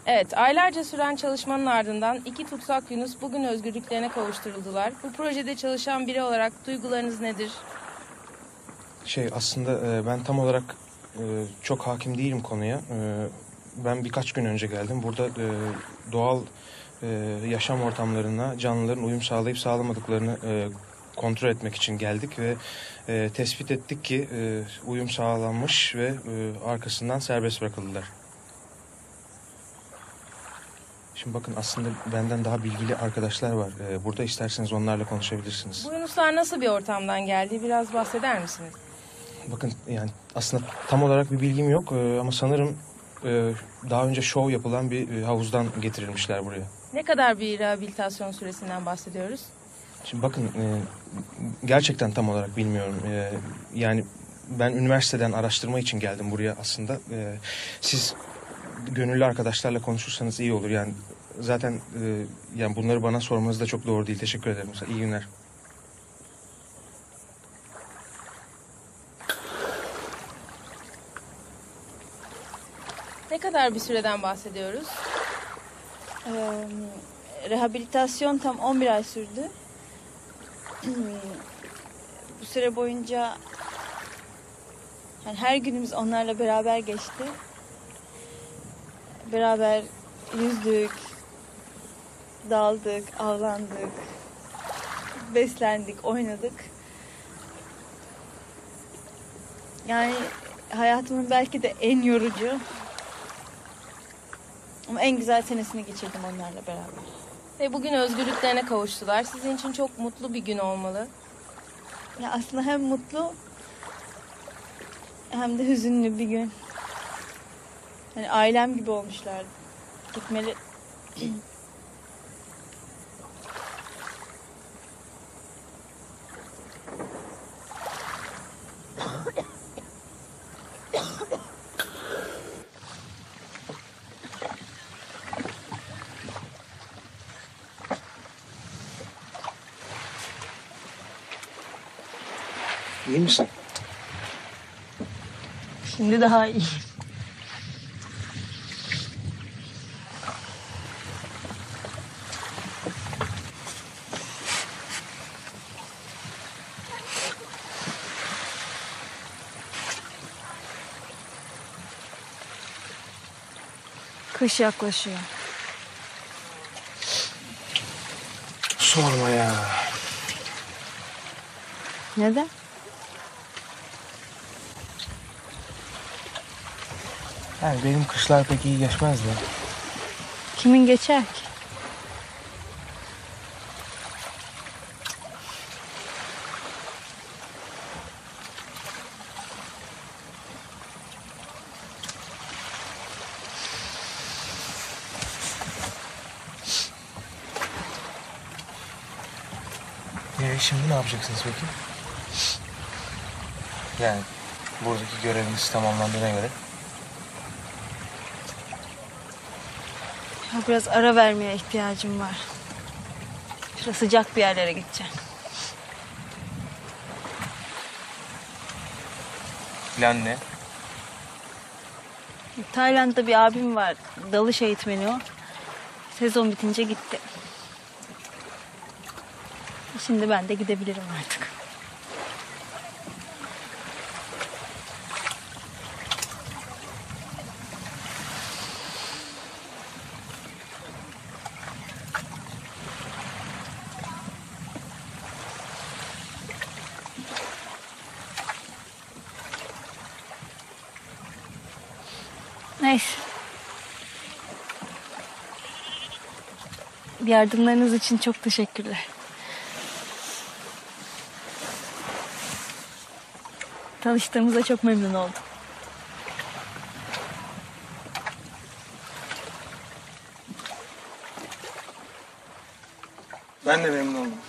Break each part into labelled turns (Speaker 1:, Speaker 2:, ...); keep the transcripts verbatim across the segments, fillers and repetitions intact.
Speaker 1: Evet, aylarca süren çalışmanın ardından iki tutsak Yunus bugün özgürlüklerine kavuşturuldular. Bu projede çalışan biri olarak duygularınız nedir?
Speaker 2: Şey aslında e, ben tam olarak e, çok hakim değilim konuya. E, ben birkaç gün önce geldim. Burada e, doğal e, yaşam ortamlarına canlıların uyum sağlayıp sağlamadıklarını e, kontrol etmek için geldik ve e, tespit ettik ki e, uyum sağlanmış ve e, arkasından serbest bırakıldılar. Şimdi bakın aslında benden daha bilgili arkadaşlar var. E, burada isterseniz onlarla konuşabilirsiniz.
Speaker 1: Bu Yunuslar nasıl bir ortamdan geldi? Biraz bahseder misiniz?
Speaker 2: Bakın yani aslında tam olarak bir bilgim yok e, ama sanırım e, daha önce şov yapılan bir e, havuzdan getirilmişler buraya.
Speaker 1: Ne kadar bir rehabilitasyon süresinden bahsediyoruz?
Speaker 2: Şimdi bakın e, gerçekten tam olarak bilmiyorum. E, yani ben üniversiteden araştırma için geldim buraya aslında. E, siz gönüllü arkadaşlarla konuşursanız iyi olur. Yani zaten e, yani bunları bana sormanız da çok doğru değil. Teşekkür ederim. İyi günler.
Speaker 1: Ne kadar bir süreden bahsediyoruz?
Speaker 3: Ee, rehabilitasyon tam on bir ay sürdü. Bu süre boyunca yani her günümüz onlarla beraber geçti. Beraber yüzdük, daldık, avlandık, beslendik, oynadık. Yani hayatımın belki de en yorucu ama en güzel senesini geçirdim onlarla beraber.
Speaker 1: Ve bugün özgürlüklerine kavuştular. Sizin için çok mutlu bir gün olmalı.
Speaker 3: Ya aslında hem mutlu hem de hüzünlü bir gün. Hani ailem gibi olmuşlardı. Gitmeli.
Speaker 2: İyi misin?
Speaker 3: Şimdi daha iyi. Kış yaklaşıyor.
Speaker 2: Sorma ya.
Speaker 3: Neden?
Speaker 2: Yani benim kışlar pek iyi geçmez de.
Speaker 3: Kimin geçer ki?
Speaker 2: Ee, şimdi ne yapacaksınız peki? Yani buradaki göreviniz tamamlandığına göre.
Speaker 3: Ya biraz ara vermeye ihtiyacım var. Şöyle sıcak bir yerlere gideceğim.
Speaker 2: Plan ne?
Speaker 3: Tayland'da bir abim var. Dalış eğitmeni o. Sezon bitince gitti. Şimdi ben de gidebilirim artık. Neyse. Yardımlarınız için çok teşekkürler. Tanıştığımıza çok memnun oldum.
Speaker 2: Ben de memnun oldum.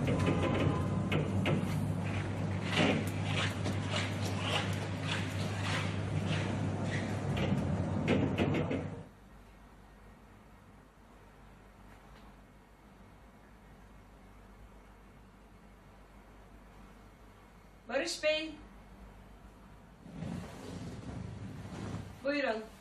Speaker 1: Barış Bey. Buyurun.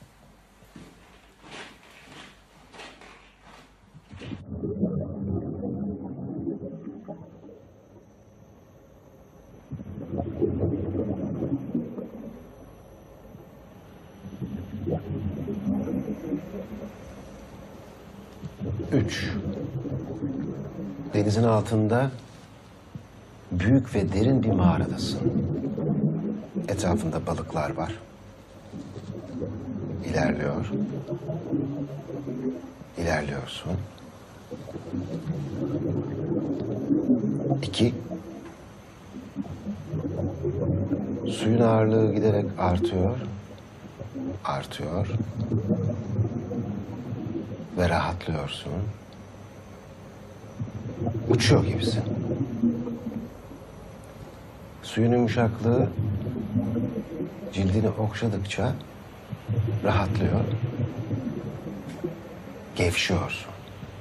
Speaker 4: Üç. Denizin altında büyük ve derin bir mağaradasın. Etrafında balıklar var. İlerliyor. İlerliyorsun. İki. Suyun ağırlığı giderek artıyor. Artıyor. Ve rahatlıyorsun. Uçuyor gibisin. Suyun yumuşaklığı cildini okşadıkça rahatlıyor. Gevşiyorsun.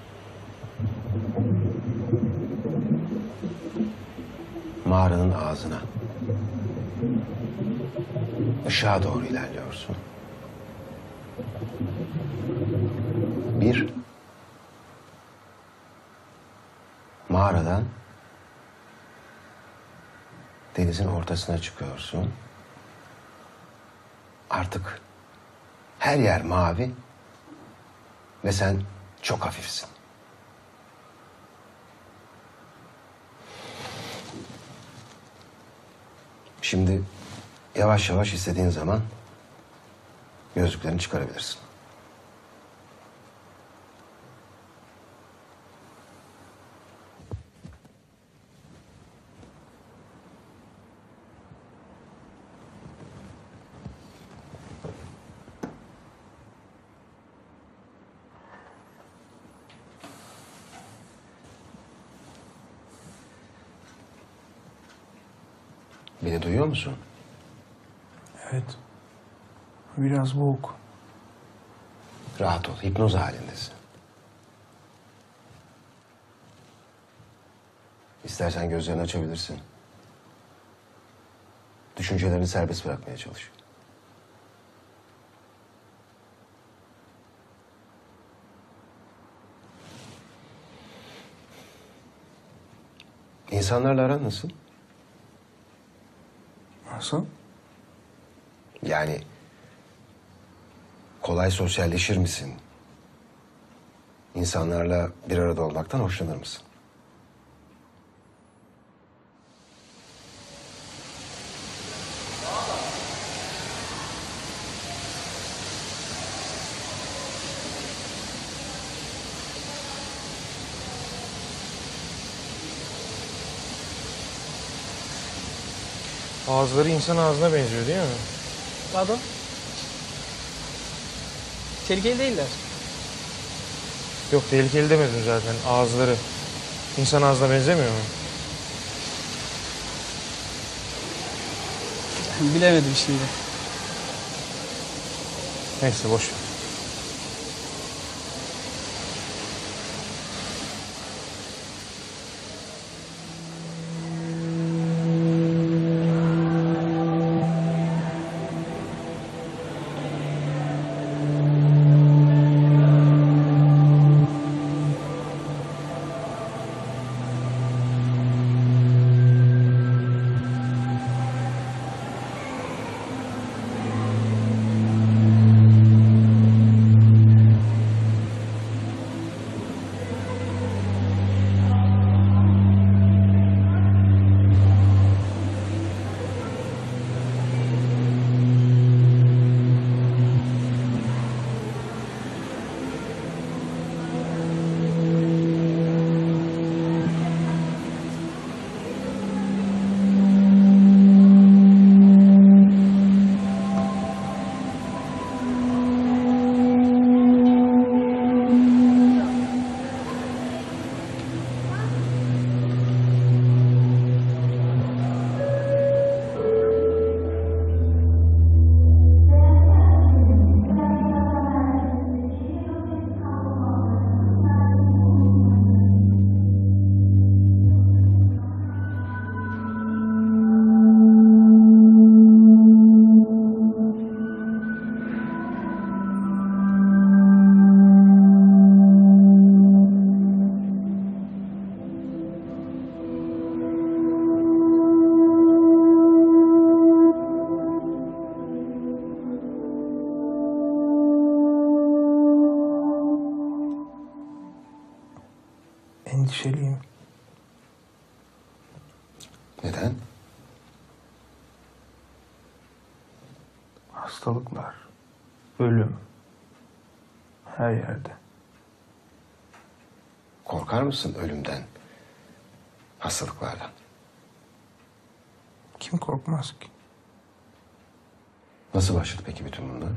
Speaker 4: Mağaranın ağzına. Işığa doğru ilerliyorsun. Bir. Mağaradan denizin ortasına çıkıyorsun. Artık her yer mavi ve sen çok hafifsin. Şimdi yavaş yavaş istediğin zaman gözlüklerini çıkarabilirsin. Beni duyuyor musun?
Speaker 2: Evet. Biraz boğuk.
Speaker 4: Rahat ol, hipnoz halindesin. İstersen gözlerini açabilirsin. Düşüncelerini serbest bırakmaya çalış. İnsanlarla aran nasıl?
Speaker 2: Nasıl?
Speaker 4: Yani kolay sosyalleşir misin? İnsanlarla bir arada olmaktan hoşlanır mısın?
Speaker 2: Ağızları insan ağzına benziyor değil mi?
Speaker 5: Pardon? Tehlikeli değiller.
Speaker 2: Yok, tehlikeli demedim zaten. Ağızları. İnsan ağzına benzemiyor mu?
Speaker 5: Bilemedim şimdi.
Speaker 2: Neyse, boş ver. endişeliyim.
Speaker 4: Neden?
Speaker 2: Hastalıklar, ölüm her yerde.
Speaker 4: Korkar mısın ölümden, hastalıklardan?
Speaker 2: Kim korkmaz ki?
Speaker 4: Nasıl başladı peki bütün bunlar?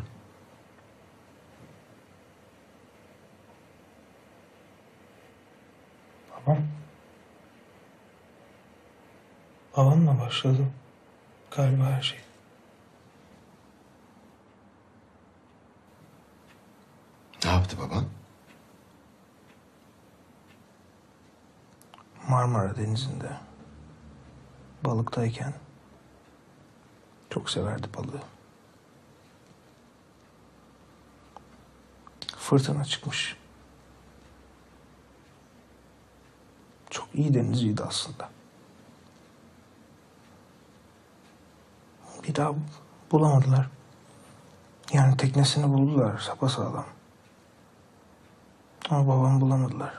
Speaker 2: Babam. Babamla başladı galiba her şey.
Speaker 4: Ne yaptı baban?
Speaker 2: Marmara Denizi'nde balıktayken çok severdi balığı. Fırtına çıkmış. Çok iyi denizciydi aslında. Bir daha bulamadılar. Yani teknesini buldular sapasağlam. Ama babamı bulamadılar.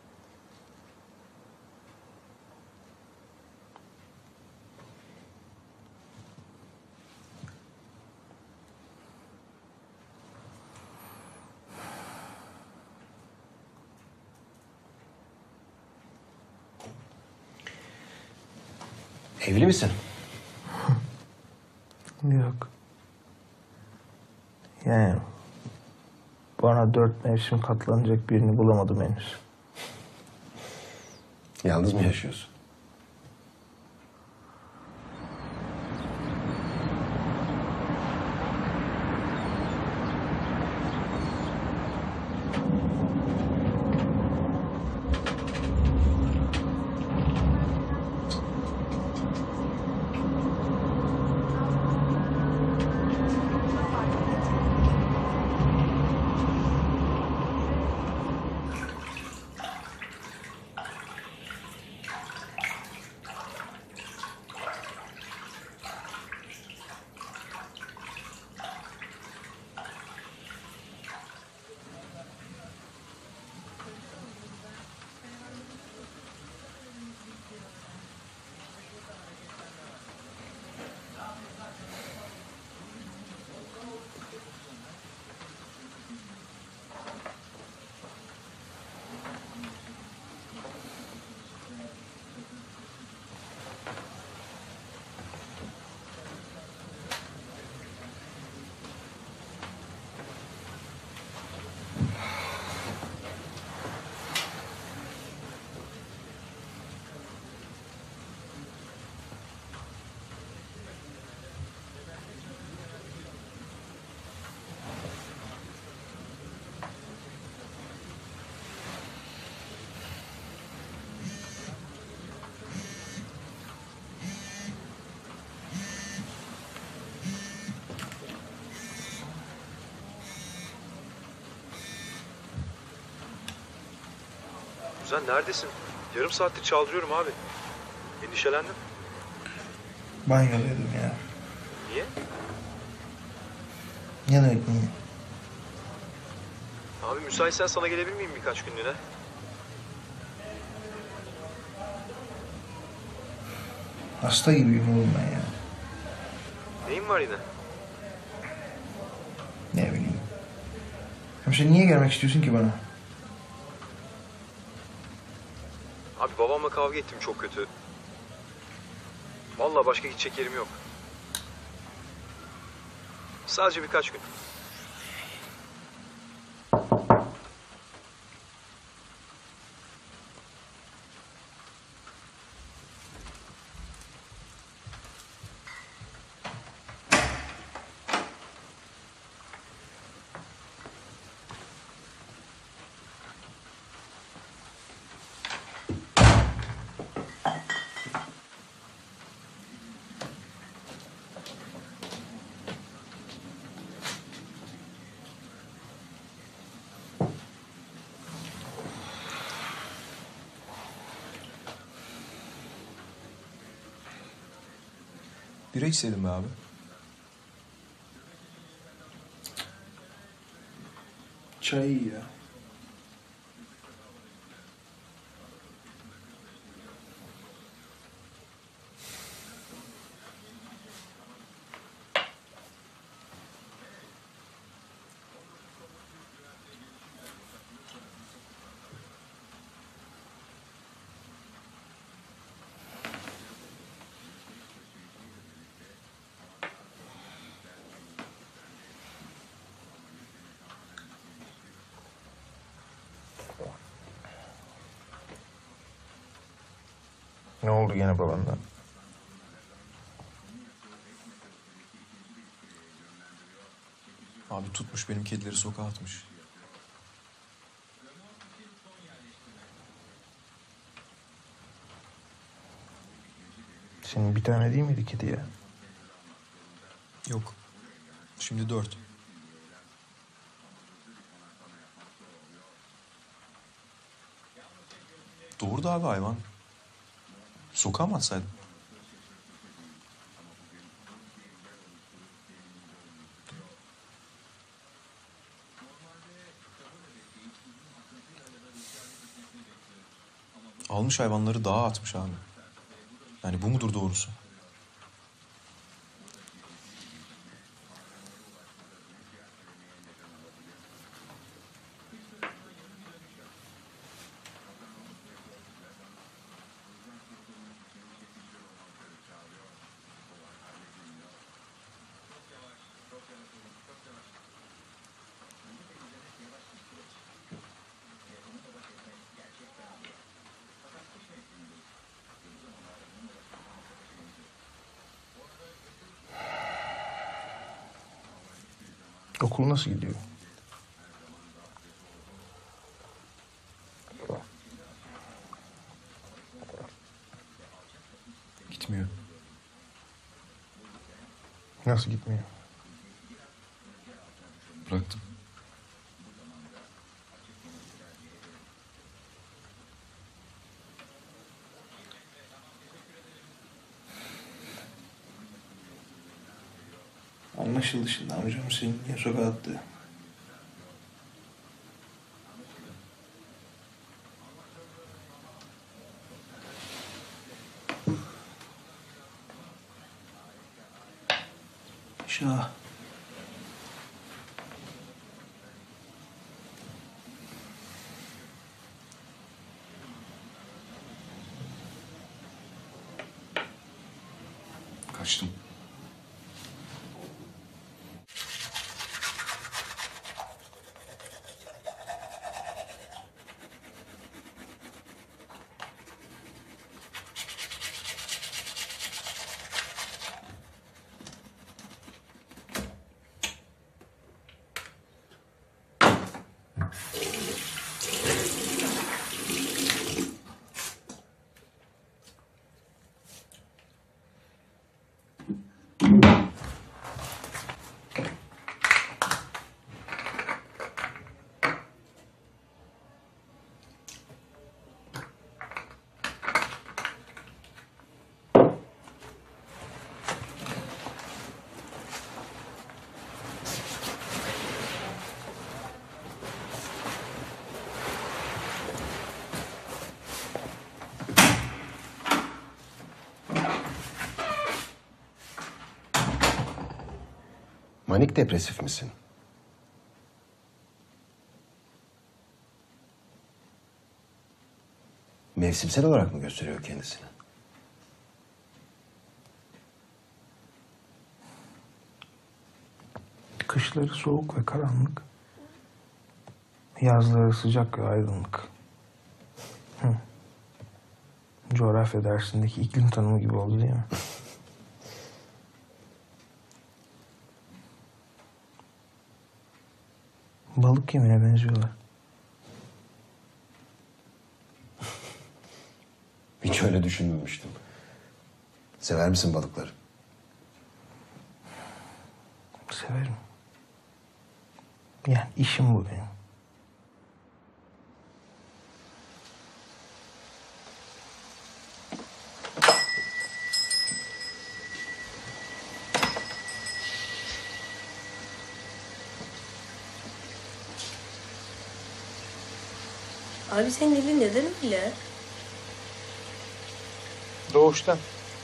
Speaker 4: Evli misin?
Speaker 2: Yok. Yani bana dört mevsim katlanacak birini bulamadım henüz.
Speaker 4: Yalnız mı yaşıyorsun?
Speaker 6: Kuzen neredesin? Yarım saattir çaldırıyorum abi. Endişelendim.
Speaker 2: Banyodaydım ya.
Speaker 6: Niye?
Speaker 2: Yanıyordum.
Speaker 6: Abi müsaitsen sana gelebilir miyim birkaç günlüğüne?
Speaker 2: Hasta gibiyim oğlum ben ya.
Speaker 6: Neyin var yine?
Speaker 2: Ne bileyim. Hem sen niye gelmek istiyorsun ki bana?
Speaker 6: Abi babamla kavga ettim çok kötü. Vallahi başka gidecek yerim yok. Sadece birkaç gün.
Speaker 7: Bira içselim mi abi?
Speaker 2: Çay iyi ya. Ne oldu gene babandan?
Speaker 7: Abi tutmuş benim kedileri sokağa atmış.
Speaker 2: Senin bir tane değil miydi kedi ya?
Speaker 7: Yok. Şimdi dört. Doğurdu abi hayvan. Sokağa mı atsaydın? Almış hayvanları dağa atmış abi. Yani bu mudur doğrusu?
Speaker 2: Okul nasıl gidiyor?
Speaker 7: Gitmiyor.
Speaker 2: Nasıl gitmiyor?
Speaker 7: Bıraktım.
Speaker 2: Anlaşıldı şimdi amcam seni niye sokağa attı. Şah.
Speaker 7: Kaçtım.
Speaker 4: Manik depresif misin? Mevsimsel olarak mı gösteriyor kendisini?
Speaker 2: Kışları soğuk ve karanlık. Yazları sıcak ve aydınlık. Hı. Coğrafya dersindeki iklim tanımı gibi oldu değil mi? Balık yemine benziyorlar.
Speaker 4: Hiç öyle düşünmemiştim. Sever misin balıkları?
Speaker 2: Severim. Yani işim bu benim.
Speaker 8: Abi senin elin neden öyle?
Speaker 2: Doğuştan.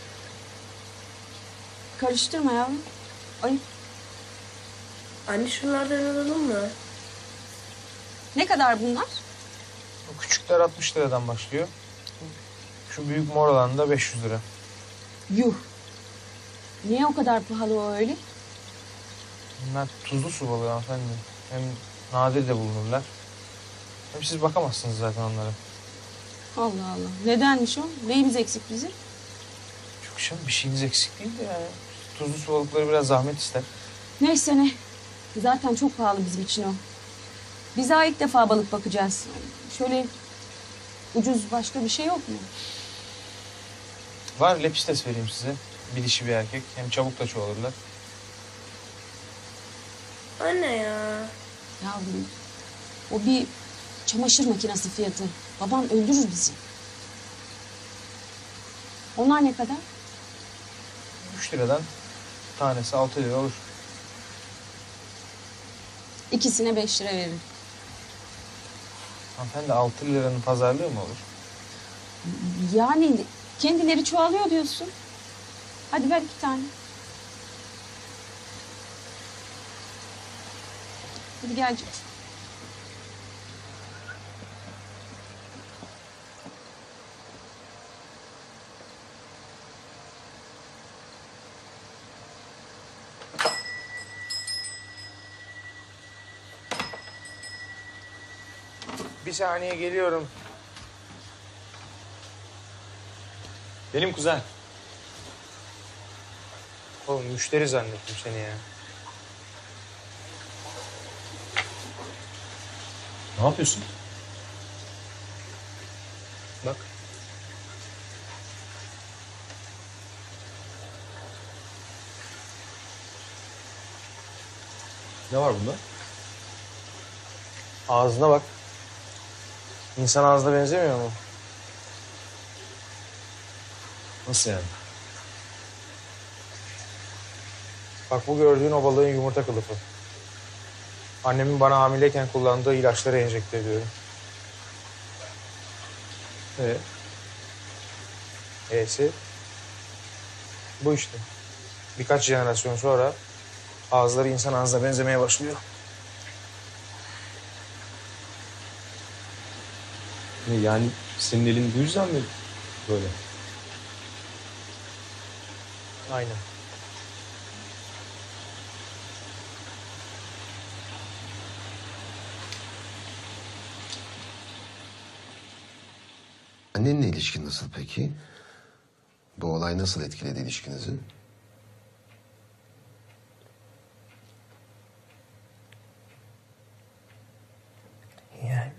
Speaker 3: Karıştırma yavrum. Ayıp.
Speaker 8: Anne şunlardan alalım mı?
Speaker 3: Ne kadar bunlar?
Speaker 2: O küçükler altmış liradan başlıyor. Şu büyük mor olan da beş yüz lira.
Speaker 3: Yuh. Niye o kadar pahalı o öyle?
Speaker 2: Bunlar tuzlu su balığı hanımefendi. Hem nadir de bulunurlar. Hem siz bakamazsınız zaten onlara.
Speaker 9: Allah Allah. Nedenmiş o? Neyimiz eksik bizim?
Speaker 2: Çok canım bir şeyiniz eksik değil de yani. Tuzlu su balıkları biraz zahmet ister.
Speaker 9: Neyse ne. Zaten çok pahalı bizim için o. Biz daha ilk defa balık bakacağız. Şöyle ucuz başka bir şey yok mu?
Speaker 2: Var, lepistes vereyim size. Bir dişi bir erkek. Hem çabuk da çoğalırlar.
Speaker 8: Anne ya.
Speaker 9: Yavrum, o bir çamaşır makinesi fiyatı. Baban öldürür bizi. Onlar ne kadar?
Speaker 2: Üç liradan tanesi altı lira olur.
Speaker 9: İkisine beş lira veririm.
Speaker 2: Hanımefendi altı liranın pazarlığı mı olur?
Speaker 9: Yani kendileri çoğalıyor diyorsun. Hadi ver iki tane. Hadi gel canım.
Speaker 2: Bir saniye geliyorum.
Speaker 7: Benim kuzen.
Speaker 2: Oğlum müşteri zannettim seni ya.
Speaker 7: Ne yapıyorsun?
Speaker 2: Bak.
Speaker 7: Ne var bunda?
Speaker 2: Ağzına bak. İnsan ağzına benzemiyor mu?
Speaker 7: Nasıl yani?
Speaker 2: Bak bu gördüğün o balığın yumurta kılıfı. Annemin bana hamileyken kullandığı ilaçları enjekte ediyorum.
Speaker 7: Ee,
Speaker 2: E'si bu işte. Birkaç jenerasyon sonra ağızları insan ağzına benzemeye başlıyor.
Speaker 7: ne yani senin elin bu yüzden mi böyle?
Speaker 2: Aynen.
Speaker 4: Annenle ilişkin nasıl peki? Bu olay nasıl etkiledi ilişkinizi?
Speaker 2: Yani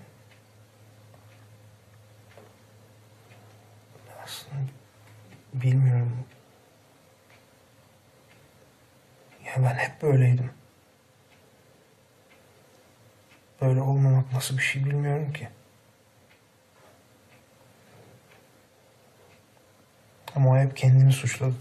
Speaker 2: aslında bilmiyorum. Ya ben hep böyleydim. Böyle olmamak nasıl bir şey bilmiyorum ki. Ama o hep kendini suçladı.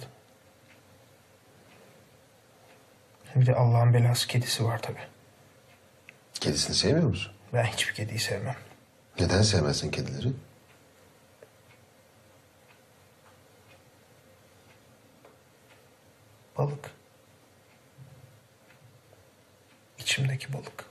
Speaker 2: Bir de Allah'ın belası kedisi var tabii.
Speaker 4: Kedisini sevmiyor musun?
Speaker 2: Ben hiçbir kediyi sevmem.
Speaker 4: Neden sevmezsin kedileri?
Speaker 2: Balık. İçimdeki balık.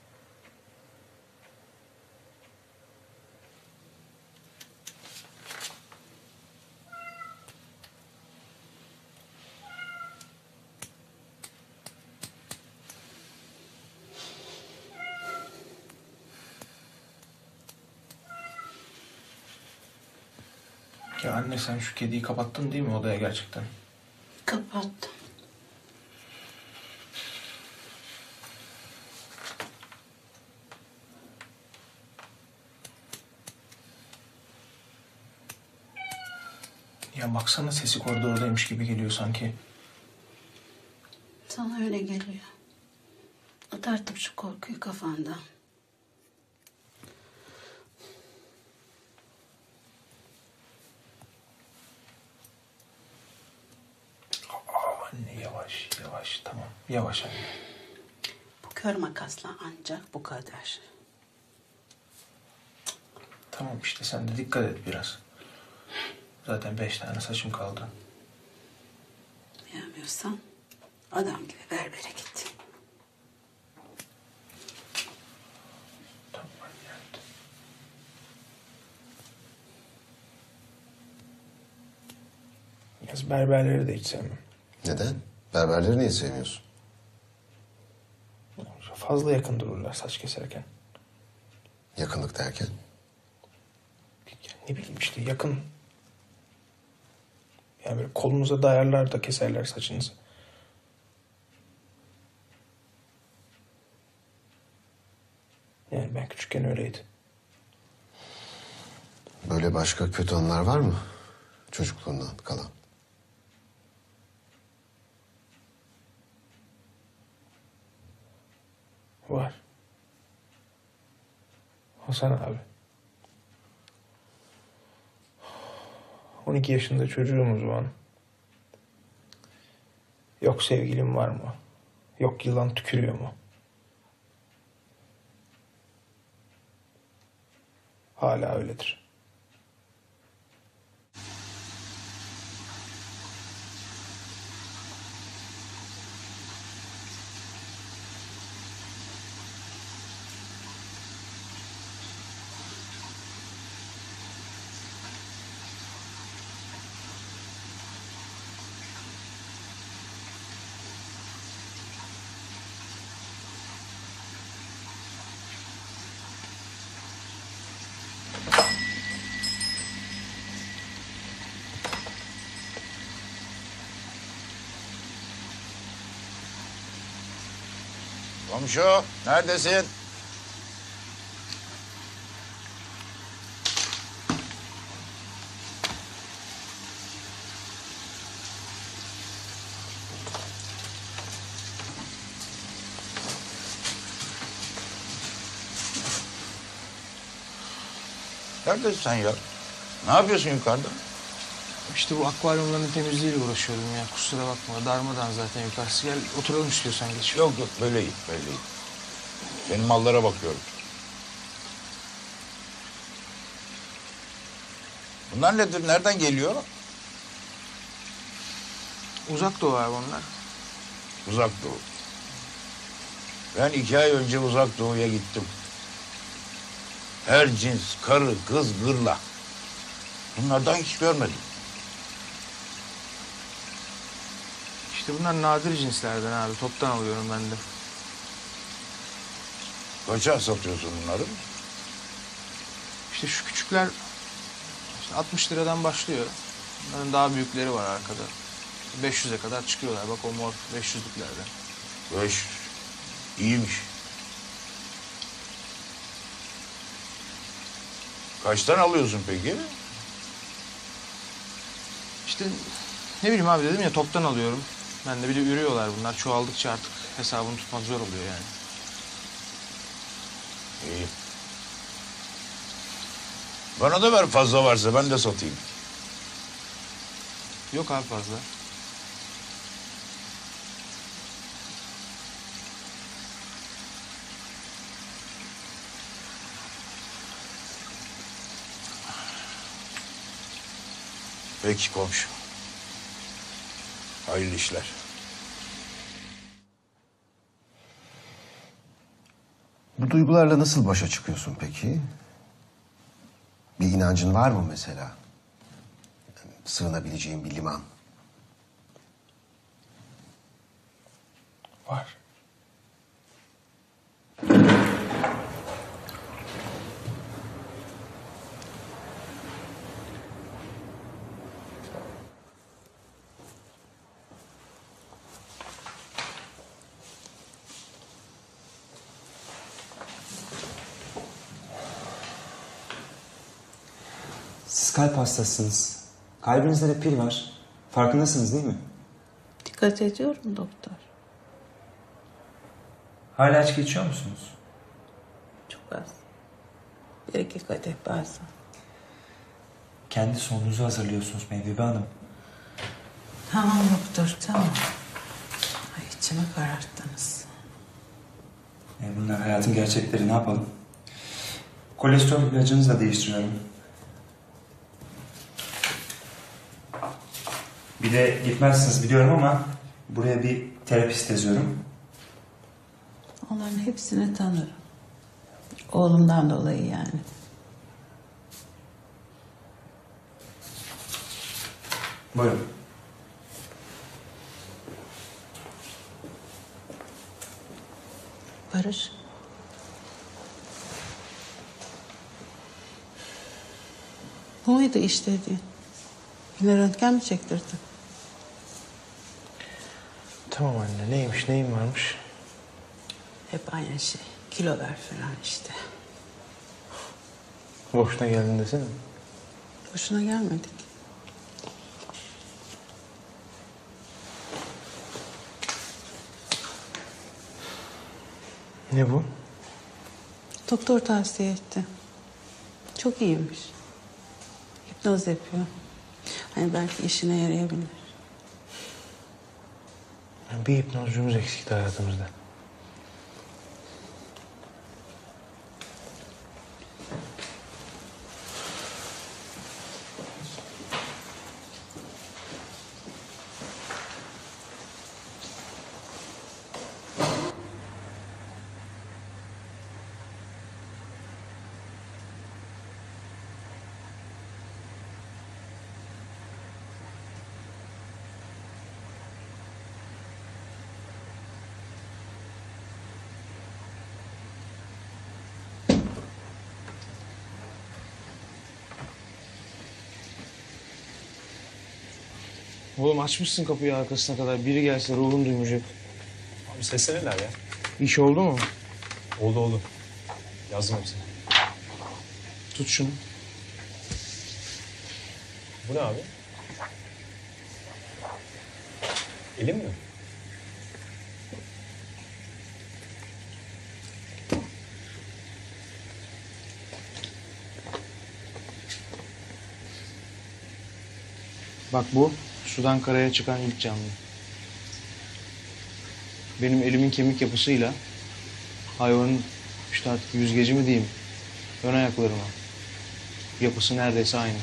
Speaker 2: Ya anne sen şu kediyi kapattın değil mi odaya gerçekten?
Speaker 8: Kapattım.
Speaker 2: Ya baksana sesi koridordaymış gibi geliyor sanki.
Speaker 8: Sana öyle geliyor. At artık şu korkuyu kafandan.
Speaker 2: Aa, anne yavaş yavaş tamam yavaş anne.
Speaker 8: Bu kör makasla ancak bu kadar.
Speaker 2: Tamam işte sen de dikkat et biraz. Zaten beş tane saçım kaldı.
Speaker 8: Beğenmiyorsan adam gibi berbere git.
Speaker 2: Tamam anne. hadi. Yalnız berberleri de hiç sevmem.
Speaker 4: Neden? Berberleri niye sevmiyorsun?
Speaker 2: Fazla yakın dururlar saç keserken.
Speaker 4: Yakınlık derken?
Speaker 10: Ne bileyim işte yakın. Yani böyle kolunuza dayarlar da keserler saçınızı. Yani ben küçükken öyleydi.
Speaker 4: Böyle başka kötü anılar var mı? Çocukluğundan kalan.
Speaker 10: Var. Hasan abi. on iki yaşında çocuğumuz o an. Yok sevgilim var mı? Yok yılan tükürüyor mu? Hala öyledir.
Speaker 11: Komşu, neredesin? Neredesin sen ya? Ne yapıyorsun yukarıda?
Speaker 2: İşte bu akvaryumların temizliğiyle uğraşıyorum ya. Kusura bakma. Darmadan zaten yukarısı. Gel oturalım istiyorsan geç.
Speaker 11: Yok yok, böyle iyi, böyle iyi. Benim mallara bakıyorum. Bunlar nedir? Nereden geliyor?
Speaker 2: Uzak Doğu abi onlar.
Speaker 11: Uzak Doğu. Ben iki ay önce Uzak Doğu'ya gittim. Her cins karı, kız, gırla. Bunlardan hiç görmedim.
Speaker 2: İşte bunlar nadir cinslerden abi. Toptan alıyorum ben de.
Speaker 11: Kaça satıyorsun bunları?
Speaker 2: İşte şu küçükler işte altmış liradan başlıyor. Bunların daha büyükleri var arkada. beş yüze kadar çıkıyorlar. Bak o mor beş yüzlüklerden.
Speaker 11: Beş. İyiymiş. Kaçtan alıyorsun peki?
Speaker 2: İşte ne bileyim abi dedim ya toptan alıyorum. Ben de bir de ürüyorlar bunlar. Çoğaldıkça artık hesabını tutmak zor oluyor yani.
Speaker 11: İyi. Bana da ver fazla varsa ben de satayım.
Speaker 2: Yok abi fazla.
Speaker 11: Peki komşu. Hayırlı işler.
Speaker 4: Bu duygularla nasıl başa çıkıyorsun peki? Bir inancın var mı mesela? Sığınabileceğin bir liman.
Speaker 10: Var.
Speaker 12: Siz kalp hastasınız. Kalbinizde de pil var. Farkındasınız değil mi?
Speaker 8: Dikkat ediyorum doktor.
Speaker 12: Hala içki içiyor musunuz?
Speaker 8: Çok az. Bir iki kadeh bazen.
Speaker 12: Kendi sonunuzu hazırlıyorsunuz Mevhibe Hanım.
Speaker 8: Tamam doktor tamam. Ay içimi kararttınız.
Speaker 12: E bunlar hayatın gerçekleri, ne yapalım? Kolesterol ilacınızı da değiştiriyorum. Bir de gitmezsiniz biliyorum ama buraya bir terapist yazıyorum.
Speaker 8: Onların hepsini tanırım. Oğlumdan dolayı yani.
Speaker 12: Buyurun.
Speaker 8: Barış. Bu muydu istediğin? Yine röntgen mi çektirdin?
Speaker 10: Tamam anne, neymiş, neyin varmış?
Speaker 8: Hep aynı şey. Kilo ver falan işte.
Speaker 10: Boşuna geldin desene.
Speaker 8: Boşuna gelmedik.
Speaker 10: Ne bu?
Speaker 8: Doktor tavsiye etti. Çok iyiymiş. Hipnoz yapıyor. Hani belki işine yarayabilir.
Speaker 10: Bir hipnozcumuz eksikti hayatımızda. Oğlum açmışsın kapıyı arkasına kadar. Biri gelse ruhun duymayacak.
Speaker 6: Abi sesleneler ya.
Speaker 10: İş oldu mu?
Speaker 6: Oldu oldu. Yazdım hepsini.
Speaker 10: Tut şunu.
Speaker 6: Bu ne abi? Elim mi?
Speaker 10: Bak bu sudan karaya çıkan ilk canlı. Benim elimin kemik yapısıyla hayvanın işte artık yüzgeci mi diyeyim, ön ayaklarıma yapısı neredeyse aynı.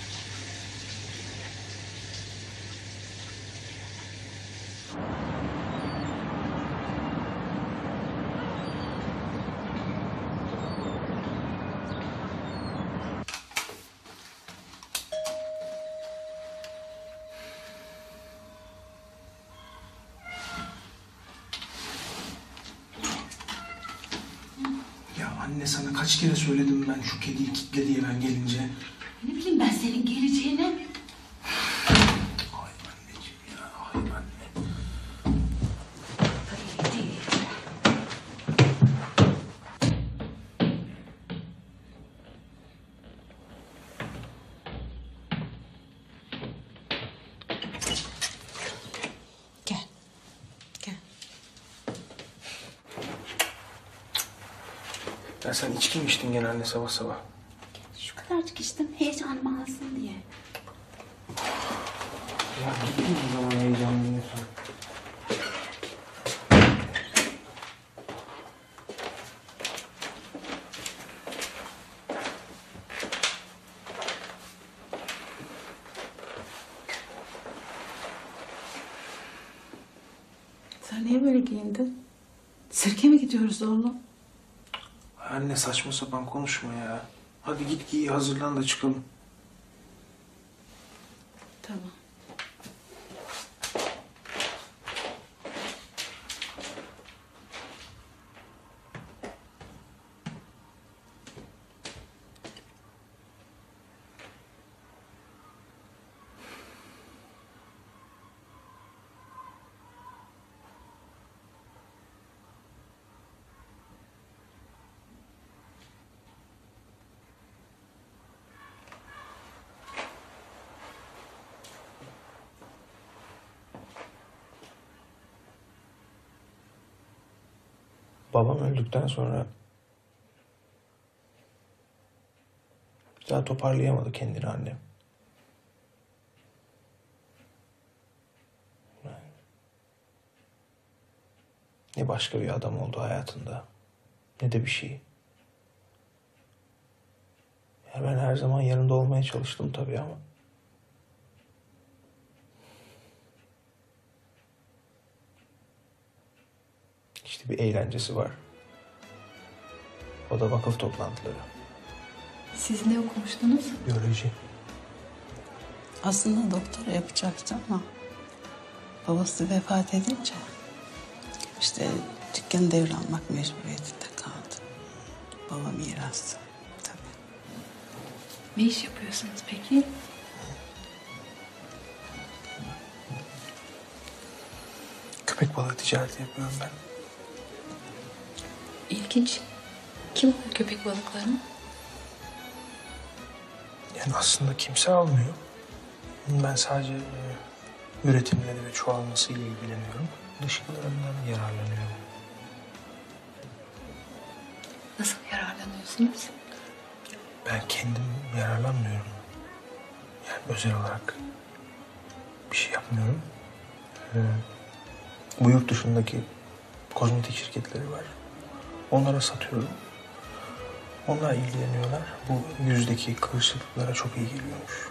Speaker 13: Ya anne sana kaç kere söyledim ben şu kediyi kitle diye ben gelince.
Speaker 8: Ne bileyim ben senin geleceğini.
Speaker 13: Ay anneciğim ya, ay anne.
Speaker 8: Gel. Gel.
Speaker 10: Ya sen içki mi içtin gene anne sabah sabah?
Speaker 8: Şu kadarcık içtim heyecanımı alsın diye.
Speaker 10: Ya gittin o zaman heyecanlanıyorsun.
Speaker 8: Sen niye böyle giyindin? Sirke mi gidiyoruz oğlum?
Speaker 10: Anne saçma sapan konuşma ya. Hadi git giy hazırlan da çıkalım.
Speaker 8: Tamam.
Speaker 10: Babam öldükten sonra bir daha toparlayamadı kendini annem. Ne başka bir adam oldu hayatında, ne de bir şey. Ya ben her zaman yanında olmaya çalıştım tabii ama İşte bir eğlencesi var. O da vakıf toplantıları.
Speaker 3: Siz ne okumuştunuz?
Speaker 10: Biyoloji.
Speaker 8: Aslında doktora yapacaktı ama babası vefat edince işte dükkanı devralmak mecburiyetinde kaldı. Baba mirası tabii. Ne iş yapıyorsunuz peki?
Speaker 13: Köpek balığı ticareti yapıyorum ben.
Speaker 8: İlginç. Kim alıyor köpek balıklarını?
Speaker 13: Yani aslında kimse almıyor. Ben sadece e, üretimleri ve çoğalmasıyla ilgileniyorum. Dışkılarından yararlanıyorum.
Speaker 8: Nasıl yararlanıyorsunuz?
Speaker 13: Ben kendim yararlanmıyorum. Yani özel olarak bir şey yapmıyorum. Ee, bu yurt dışındaki kozmetik şirketleri var. Onlara satıyorum. Onlar ilgileniyorlar. Bu yüzdeki kırışıklıklara çok iyi geliyormuş.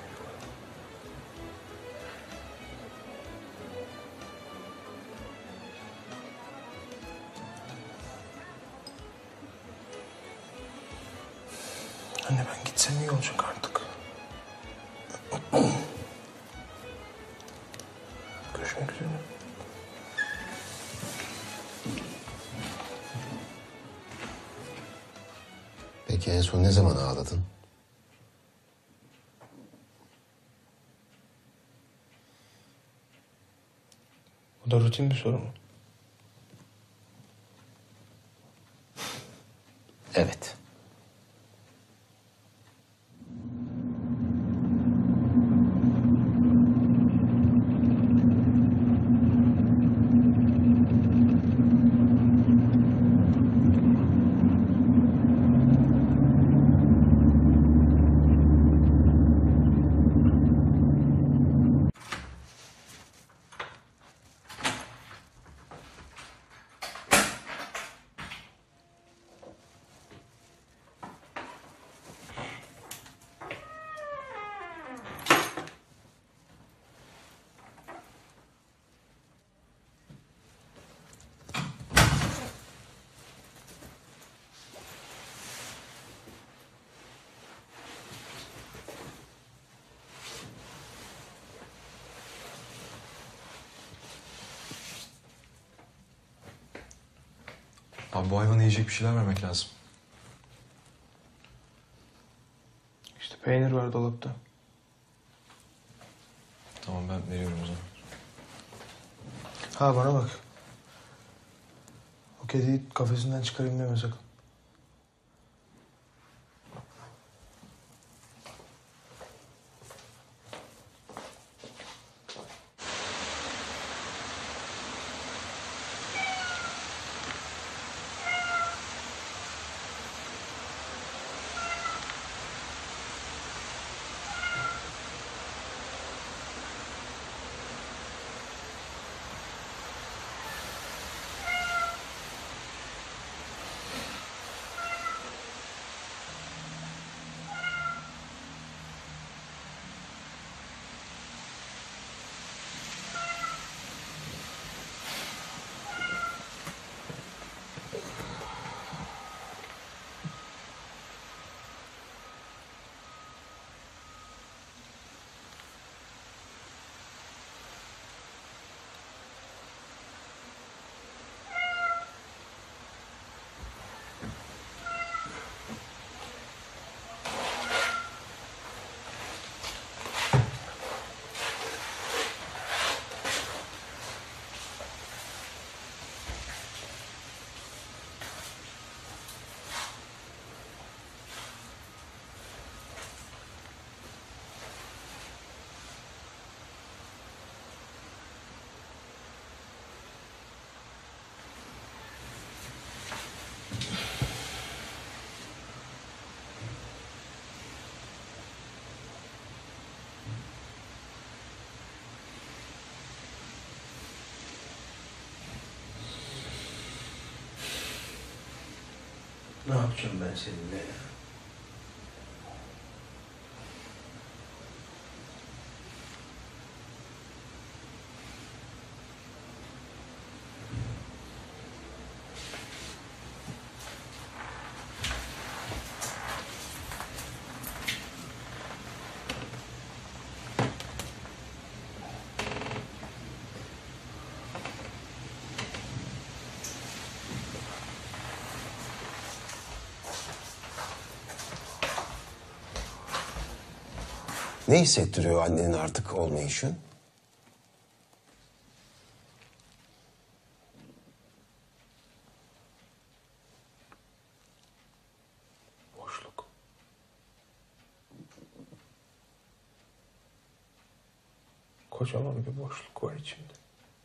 Speaker 13: Anne ben gitsem iyi olacak artık. Görüşmek üzere.
Speaker 4: Peki en son ne zaman ağladın?
Speaker 13: Bu da rutin bir soru mu?
Speaker 4: Evet.
Speaker 7: Abi bu hayvana yiyecek bir şeyler vermek lazım.
Speaker 13: İşte peynir var dolapta.
Speaker 7: Tamam ben veriyorum o zaman.
Speaker 13: Ha bana bak. O kediyi kafesinden çıkarayım deme sakın. Ne yapacağım ben seninle ya?
Speaker 4: Ne hissettiriyor annenin artık olmayışı?
Speaker 13: Boşluk. Kocaman bir boşluk var içimde.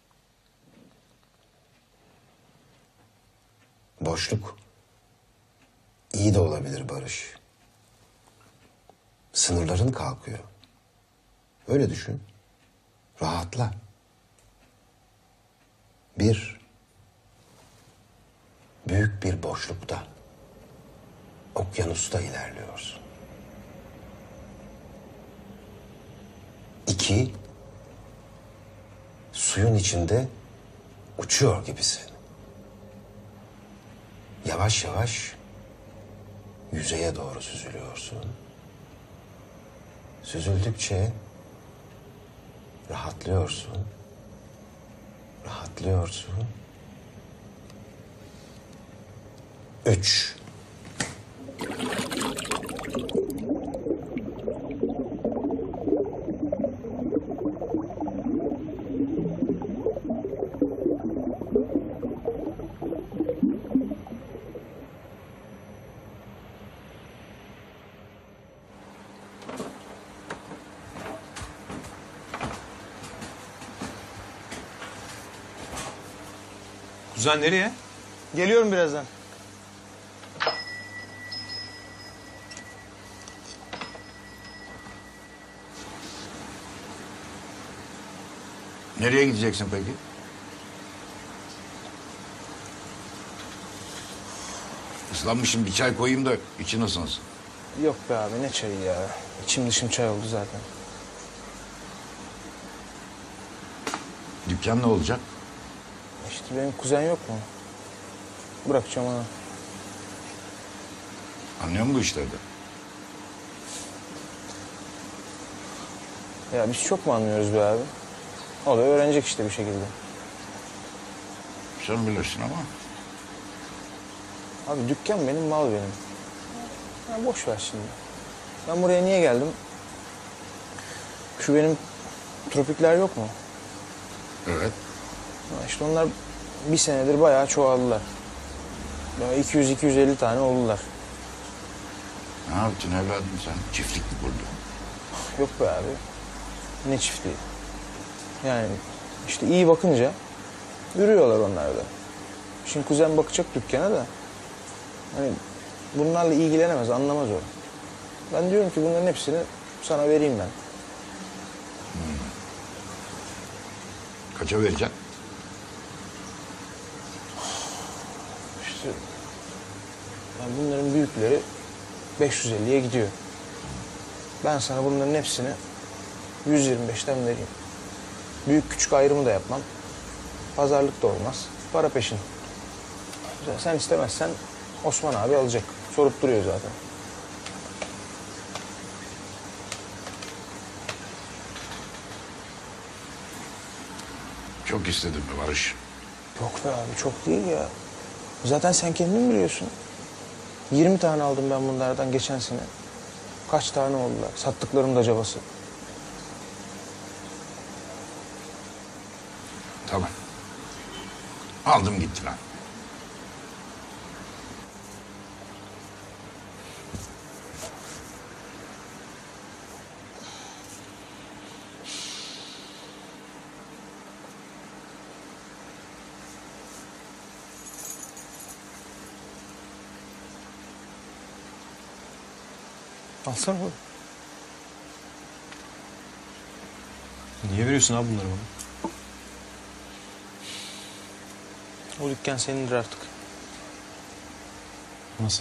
Speaker 4: Boşluk iyi de olabilir Barış. Sınırların kalkıyor. Öyle düşün. Rahatla. Bir, büyük bir boşlukta, okyanusta ilerliyorsun. İki, suyun içinde uçuyor gibisin. Yavaş yavaş yüzeye doğru süzülüyorsun. Süzüldükçe rahatlıyorsun. Rahatlıyorsun. Üç.
Speaker 7: Kuzen nereye?
Speaker 10: Geliyorum birazdan.
Speaker 11: Nereye gideceksin peki? Islanmışım, bir çay koyayım da için ısınsın.
Speaker 10: Yok be abi, ne çayı ya. İçim dışım çay oldu zaten.
Speaker 11: Dükkan ne olacak?
Speaker 10: İşte benim kuzen yok mu? Bırakacağım ona.
Speaker 11: Anlıyor musun bu işlerde?
Speaker 10: Ya biz çok mu anlıyoruz be abi? O da öğrenecek işte bir şekilde.
Speaker 11: Sen bilirsin ama.
Speaker 10: Abi dükkan benim, mal benim. Ya boş ver şimdi. Ben buraya niye geldim? Şu benim tropikler yok mu?
Speaker 11: Evet.
Speaker 10: Ha işte onlar bir senedir bayağı çoğaldılar. Yani iki yüz iki yüz elli tane oldular.
Speaker 11: Ne yaptın evladım sen? Çiftlik mi kurdun?
Speaker 10: Yok be abi. Ne çiftliği? Yani işte iyi bakınca yürüyorlar onlar da. Şimdi kuzen bakacak dükkana da. Hani bunlarla ilgilenemez, anlamaz o. Ben diyorum ki bunların hepsini sana vereyim ben.
Speaker 11: Hmm. Kaça vereceksin?
Speaker 10: İşte yani bunların büyükleri beş yüz elliye gidiyor. Ben sana bunların hepsini yüz yirmi beşten vereyim. Büyük küçük ayrımı da yapmam. Pazarlık da olmaz. Para peşin. Sen istemezsen Osman abi alacak. Sorup duruyor zaten.
Speaker 11: Çok istedim be Barış.
Speaker 10: Yok be abi, çok değil ya. Zaten sen kendin biliyorsun. yirmi tane aldım ben bunlardan geçen sene. Kaç tane oldular? Sattıklarım da cabası.
Speaker 11: Tamam. Aldım gitti lan.
Speaker 10: Alsana oğlum.
Speaker 7: Niye veriyorsun abi bunları bana?
Speaker 10: O dükkan senindir artık.
Speaker 7: Nasıl?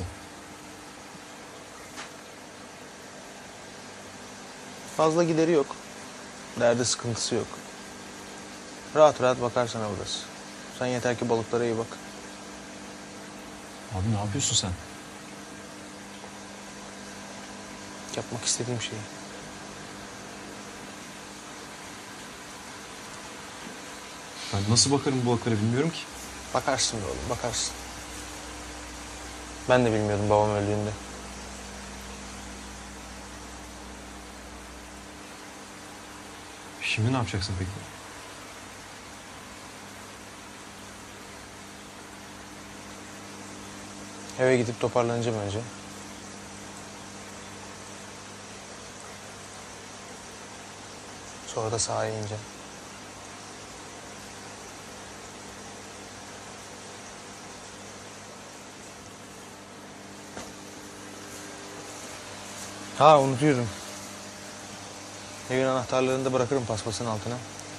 Speaker 10: Fazla gideri yok. Derdi sıkıntısı yok. Rahat rahat bakar sana burası. Sen yeter ki balıklara iyi bak.
Speaker 7: Abi ne yapıyorsun sen?
Speaker 10: Yapmak istediğim şeyi.
Speaker 7: Ben nasıl bakarım bu balıklara bilmiyorum ki.
Speaker 10: Bakarsın be oğlum, bakarsın. Ben de bilmiyordum babam öldüğünde.
Speaker 6: Şimdi ne yapacaksın peki?
Speaker 10: Eve gidip toparlanacağım önce. Sonra da sahaya ineceğim. Ha unutuyorum. Evin anahtarlarını da bırakırım paspasın altına.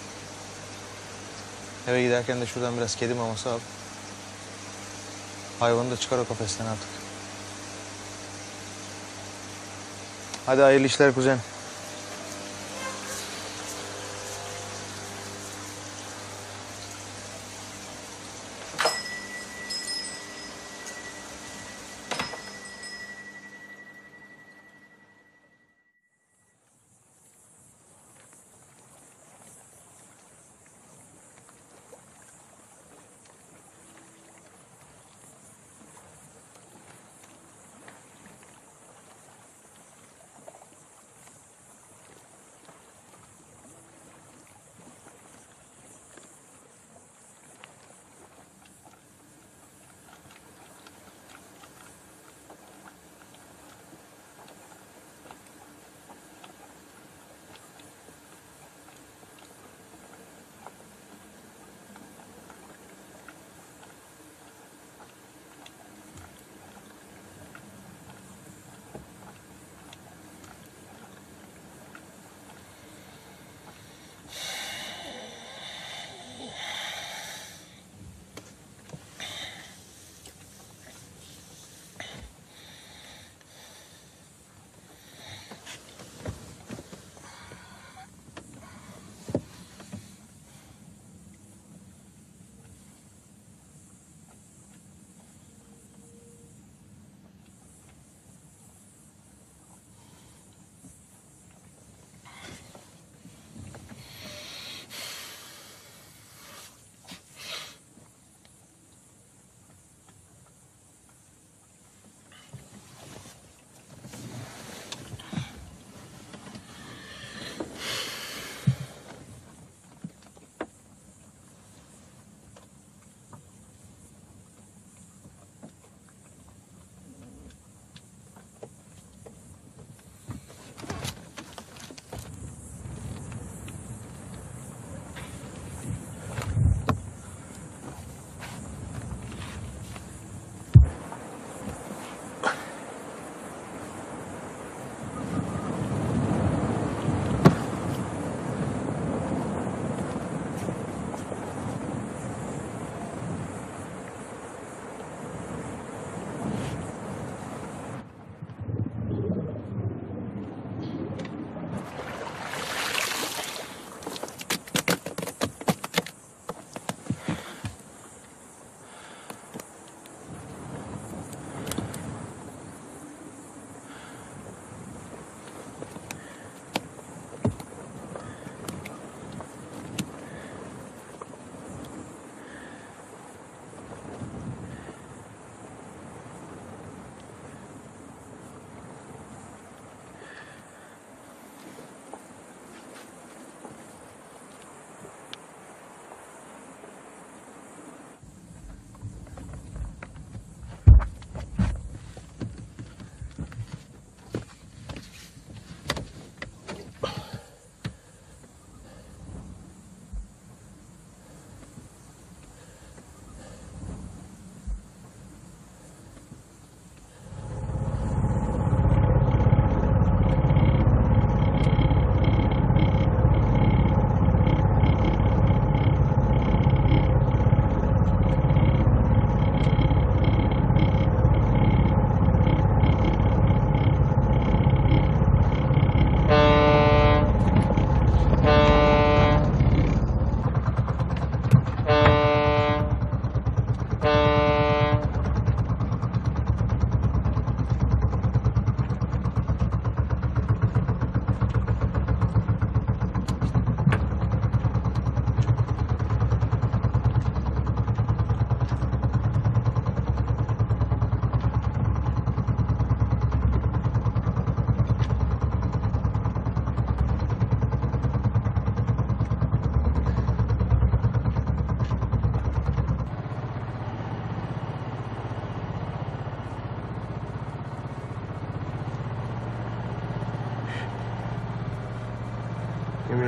Speaker 10: Eve giderken de şuradan biraz kedi maması al. Hayvanı da çıkar o kafesten artık. Hadi hayırlı işler kuzen.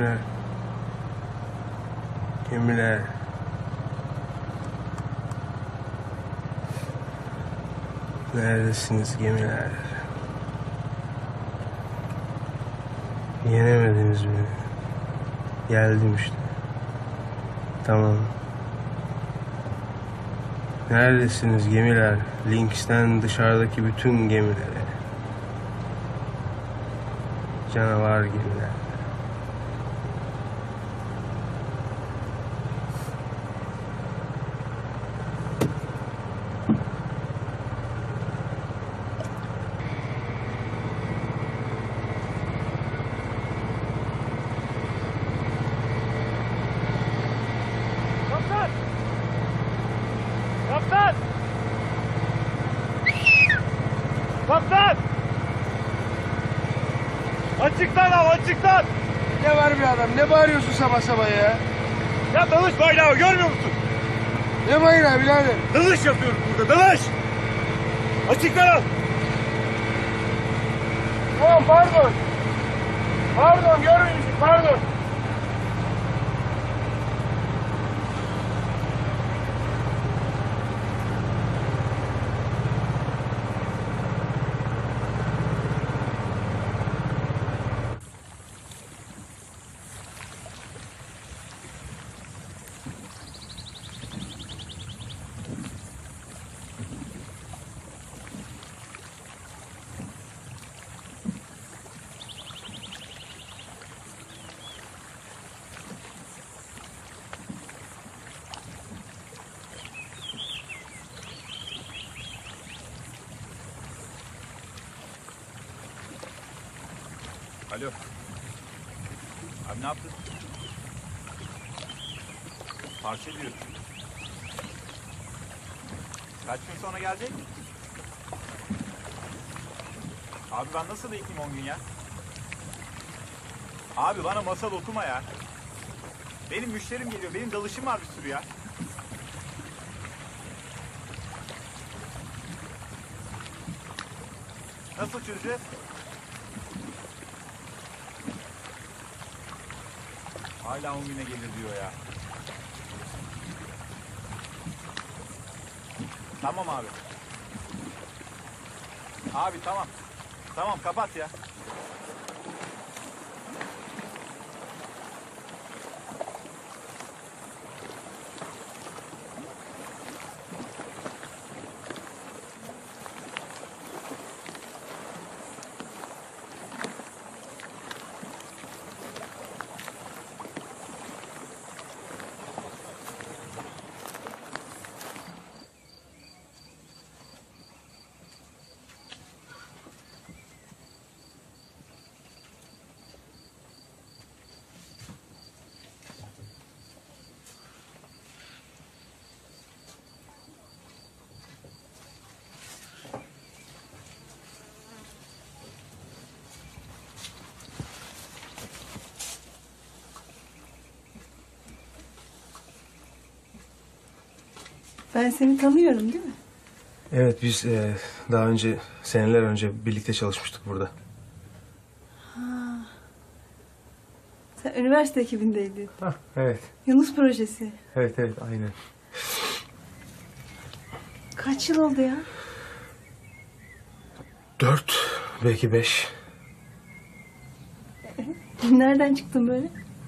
Speaker 13: Gemiler. Gemiler. Neredesiniz gemiler? Yenemediniz beni. Geldim işte. Tamam. Neredesiniz gemiler? Lynx'ten dışarıdaki bütün gemilere. Canavar gemiler.
Speaker 6: Kaptan! Kaptan! Kaptan! Açıktan al, açıktan!
Speaker 10: Ne var bir adam? Ne bağırıyorsun sabah sabah ya?
Speaker 6: Ya dalış bayrağı görmüyor musun?
Speaker 10: Ne bayrağı birader?
Speaker 6: Dalış yapıyoruz burada, dalış! Açıktan al!
Speaker 10: Tamam pardon. Pardon görmemişim pardon.
Speaker 6: Alo. Abi ne yaptın? Parça diyor. Kaç gün sonra gelecek? Abi ben nasıl bekleyeyim on gün ya? Abi bana masal okuma ya. Benim müşterim geliyor. Benim dalışım var bir sürü ya. Nasıl çözeceğiz? Hala on güne gelir diyor ya. Tamam abi. Abi tamam. Tamam kapat ya.
Speaker 3: Ben seni tanıyorum değil mi?
Speaker 13: Evet, biz e, daha önce, seneler önce birlikte çalışmıştık burada.
Speaker 3: Ha. Sen üniversite ekibindeydin.
Speaker 13: Hah, evet.
Speaker 3: Yunus projesi.
Speaker 13: Evet, evet, aynen.
Speaker 3: Kaç yıl oldu ya?
Speaker 13: Dört, belki beş.
Speaker 3: Nereden çıktın böyle?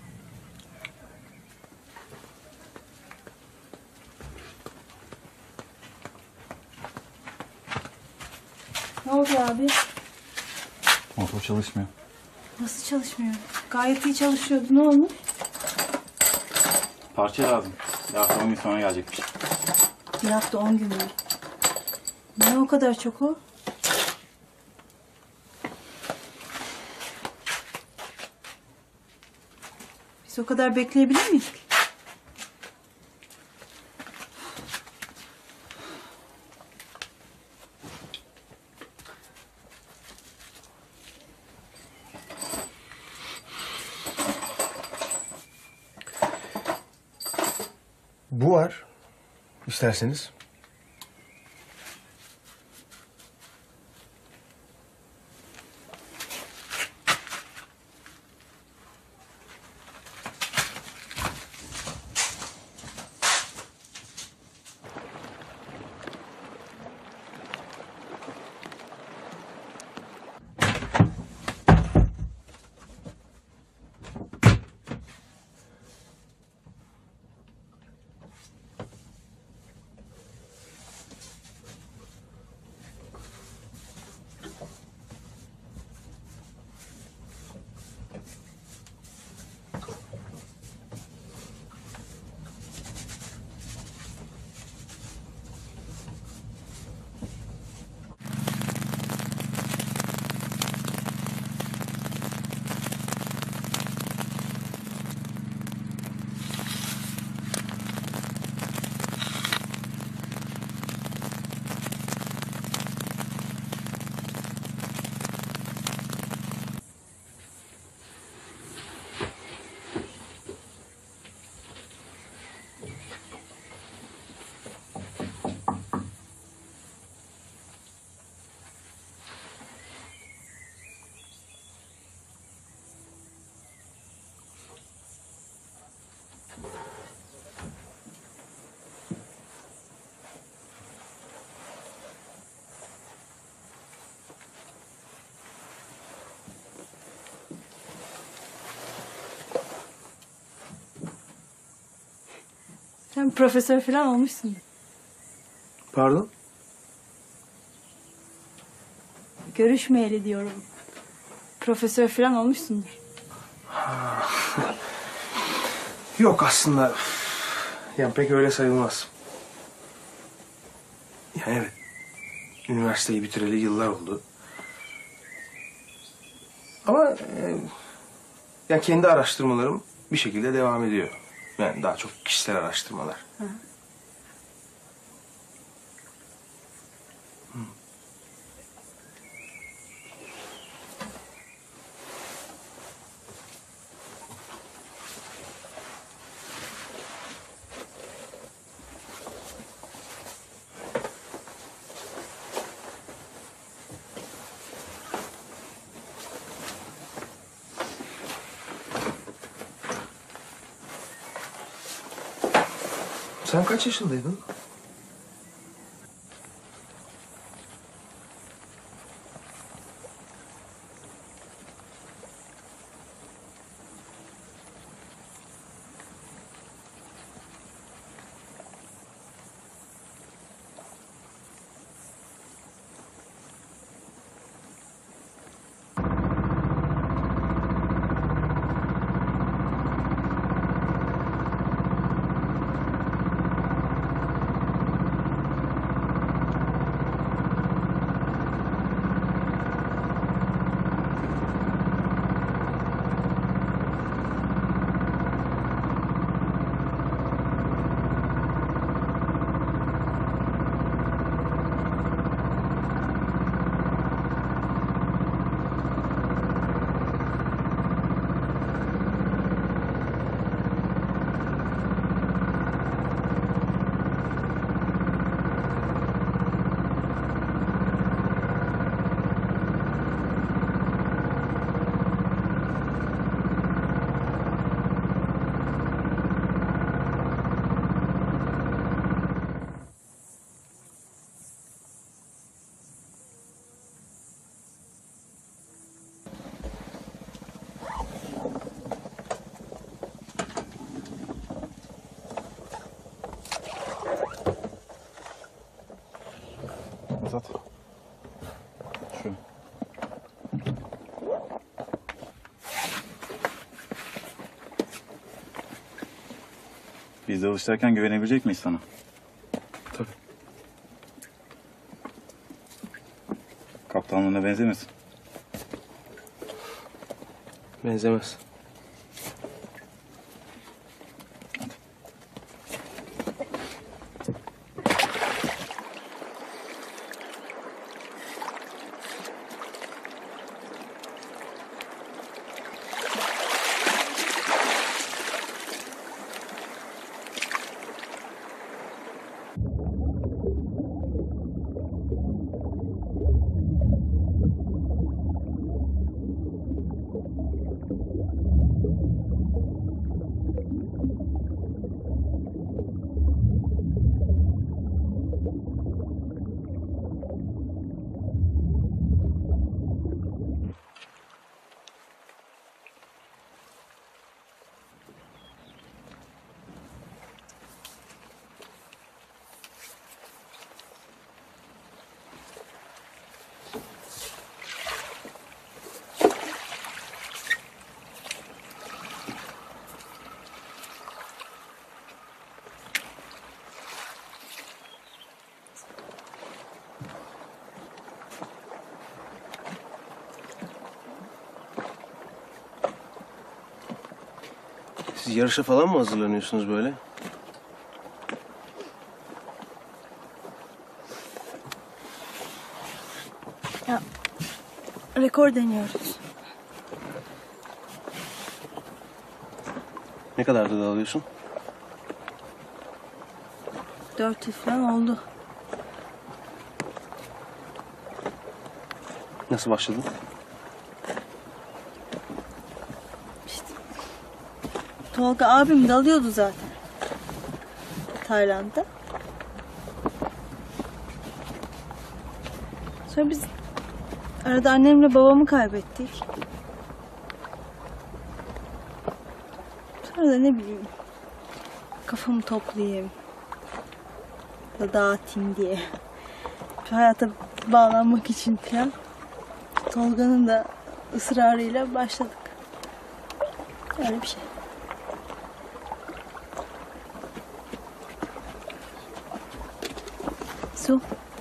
Speaker 3: Ne oldu abi?
Speaker 14: Motor çalışmıyor.
Speaker 3: Nasıl çalışmıyor? Gayet iyi çalışıyordu. Ne olmuş?
Speaker 14: Parça lazım. Bir hafta on gün sonra gelecekmiş.
Speaker 3: Bir hafta on gün mü? Ne o kadar çok o? Biz o kadar bekleyebilir miyiz?
Speaker 13: Bu var, isterseniz.
Speaker 3: Sen profesör falan olmuşsun.
Speaker 13: Pardon?
Speaker 3: Görüşmeyeli diyorum. Profesör falan olmuşsundur.
Speaker 13: Yok aslında. Yani pek öyle sayılmaz. Yani evet. Üniversiteyi bitireli yıllar oldu. Ama e, ya kendi araştırmalarım bir şekilde devam ediyor. Yani daha çok kişisel araştırmalar.
Speaker 3: Hı.
Speaker 13: Sen kaç yaşındaydın?
Speaker 14: Azat. Şu. Biz de alışırken güvenebilecek miyiz sana?
Speaker 13: Tabii.
Speaker 14: Kaptanlığına benzemesin.
Speaker 13: Benzemez.
Speaker 15: Siz yarışa falan mı hazırlanıyorsunuz böyle?
Speaker 3: Ya, rekor deniyoruz.
Speaker 15: Ne kadarda da alıyorsun?
Speaker 3: Dört yıl falan oldu.
Speaker 15: Nasıl başladın?
Speaker 3: Tolga abim dalıyordu zaten. Tayland'da. Sonra biz arada annemle babamı kaybettik. Sonra da ne bileyim kafamı toplayayım da dağıtayım diye şu hayata bağlanmak için falan Tolga'nın da ısrarıyla başladık. Öyle bir şey. Su.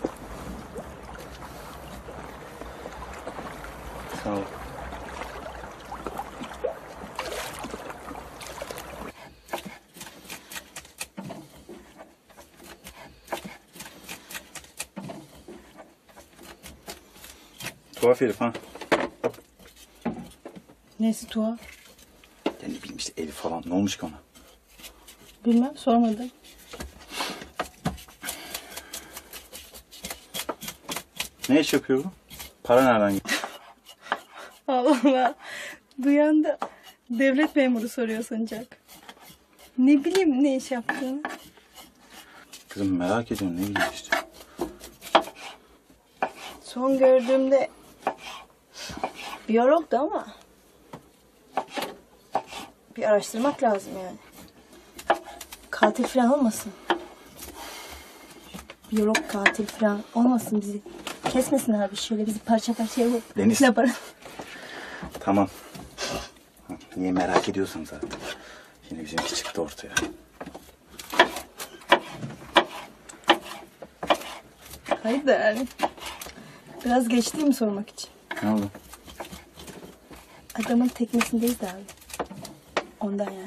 Speaker 15: Sağ ol.
Speaker 14: Tuhaf herif ha.
Speaker 3: Nesi tuhaf?
Speaker 14: Ya ne bileyim işte Elif falan. Ne olmuş ki ona?
Speaker 3: Bilmem, sormadım.
Speaker 14: Ne iş yapıyor bu? Para nereden gitti?
Speaker 3: Allah Allah. Duyan da devlet memuru soruyor sanacak. Ne bileyim ne iş yaptığını.
Speaker 14: Kızım merak ediyorum ne bileyim işte.
Speaker 3: Son gördüğümde biyologdu ama bir araştırmak lazım yani. Katil falan olmasın. Biyolog katil falan olmasın, bizi kesmesin abi, şöyle bizi parça parça yapıp
Speaker 14: Deniz.
Speaker 3: ne yaparım?
Speaker 14: Tamam. Niye merak ediyorsan zaten. Yine bizimki çıktı ortaya.
Speaker 3: Hayır da yani biraz geç değil mi sormak için?
Speaker 14: Ne oldu?
Speaker 3: Adamın teknesindeyiz de abi. Ondan yani.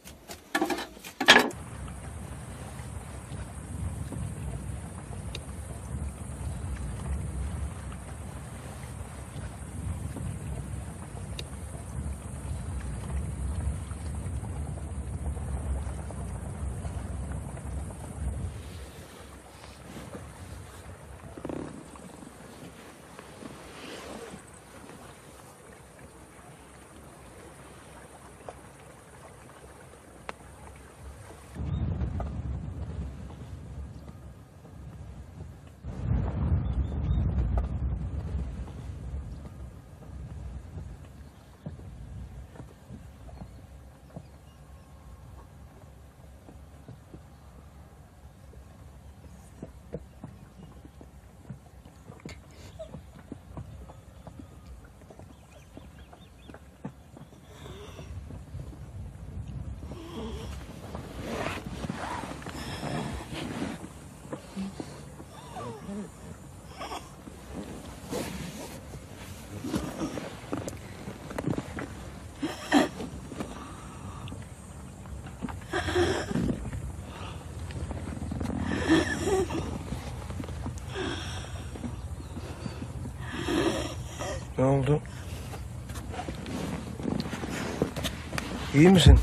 Speaker 15: Ne oldu? İyi misin?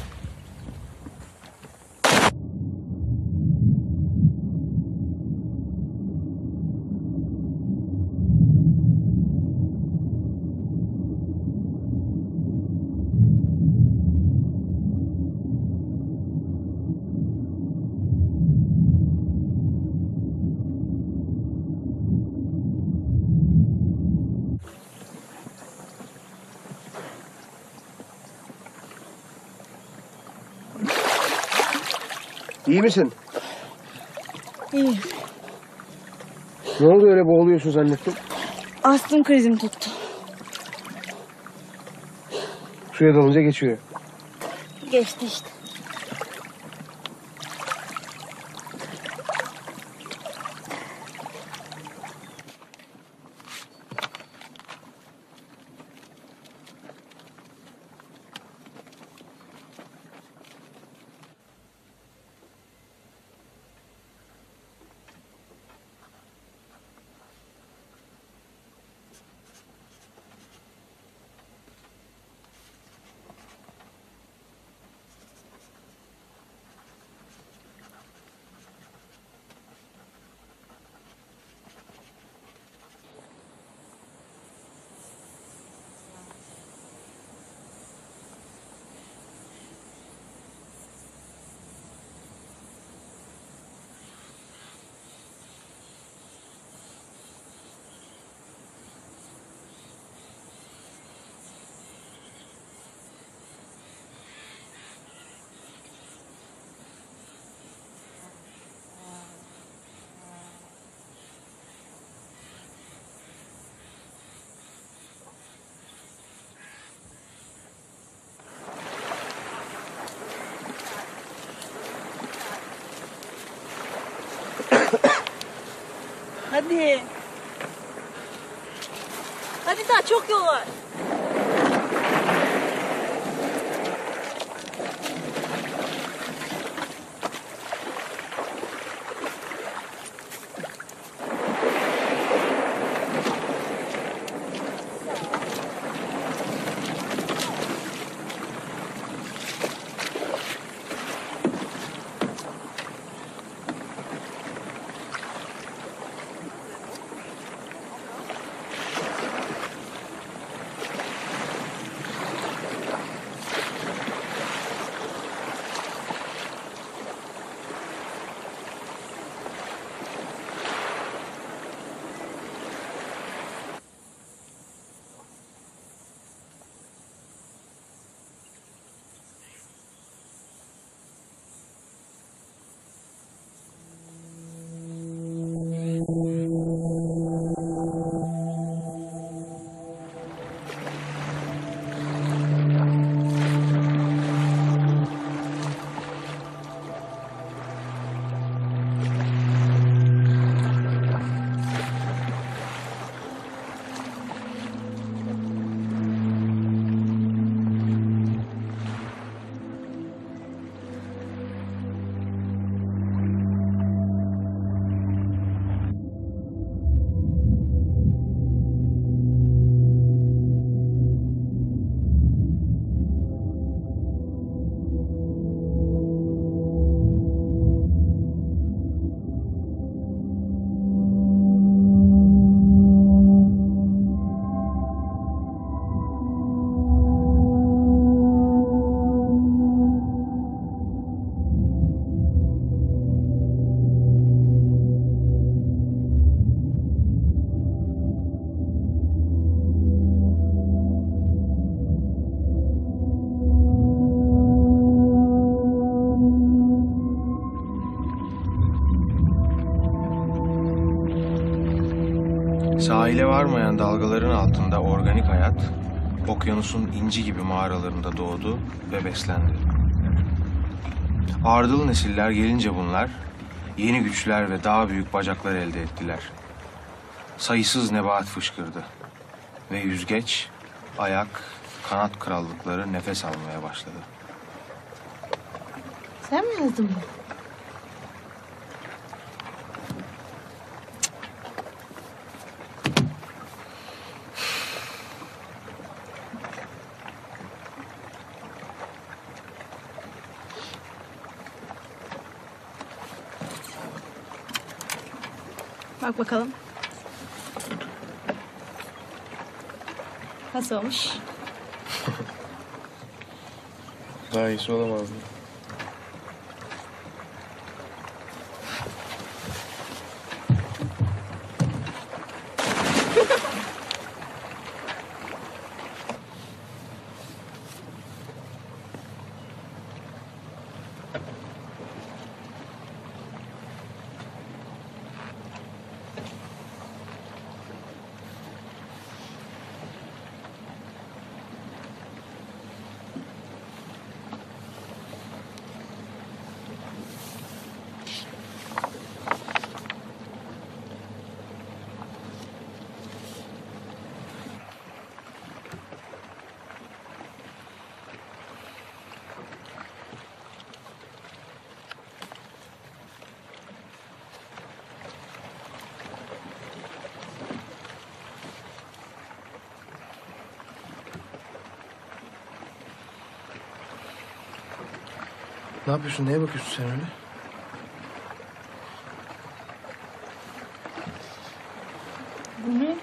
Speaker 15: İyi misin?
Speaker 3: İyi.
Speaker 15: Ne oldu öyle boğuluyorsun zannettim?
Speaker 3: Astım krizim tuttu.
Speaker 15: Suya dalınca geçiyor.
Speaker 3: Geçti işte. Hadi. Hadi daha çok yol var.
Speaker 2: Sahile varmayan dalgaların altında organik hayat, okyanusun inci gibi mağaralarında doğdu ve beslendi. Ardıl nesiller gelince bunlar, yeni güçler ve daha büyük bacaklar elde ettiler. Sayısız nebat fışkırdı ve yüzgeç, ayak, kanat krallıkları nefes almaya başladı.
Speaker 8: Sen mi yazdın bunu?
Speaker 3: Bak bakalım. Nasıl olmuş?
Speaker 2: Daha iyisi olamazdı. Ne yapıyorsun? Neye bakıyorsun sen öyle?
Speaker 3: Bu ne?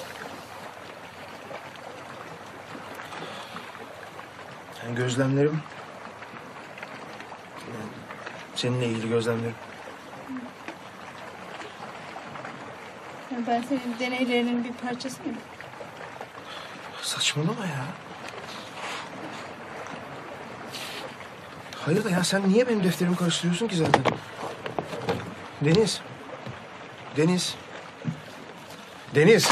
Speaker 13: Yani gözlemlerim... Yani seninle ilgili gözlemlerim.
Speaker 3: Ya ben senin deneylerinin bir parçası mıyım?
Speaker 13: Saçmalama ya. Hayır da ya sen niye benim defterimi karıştırıyorsun ki zaten? Deniz. Deniz. Deniz.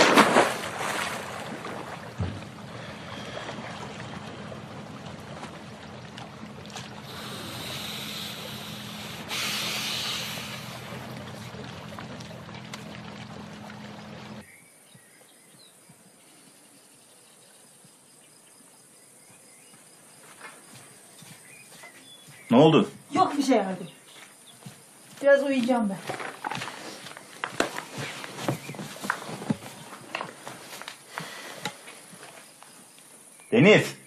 Speaker 14: Ne oldu?
Speaker 3: Yok bir şey abi. Biraz uyuyacağım ben.
Speaker 14: Deniz.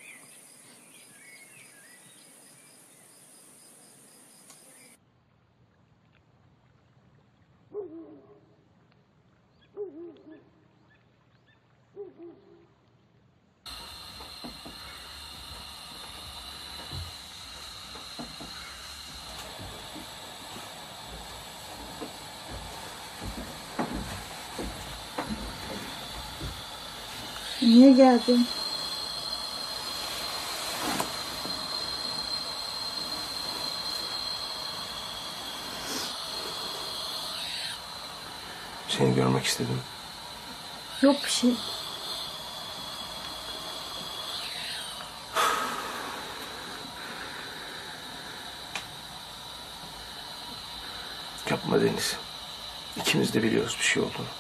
Speaker 3: Niye geldin?
Speaker 13: Seni görmek istedim.
Speaker 3: Yok bir şey.
Speaker 13: Yapma Deniz. İkimiz de biliyoruz bir şey olduğunu.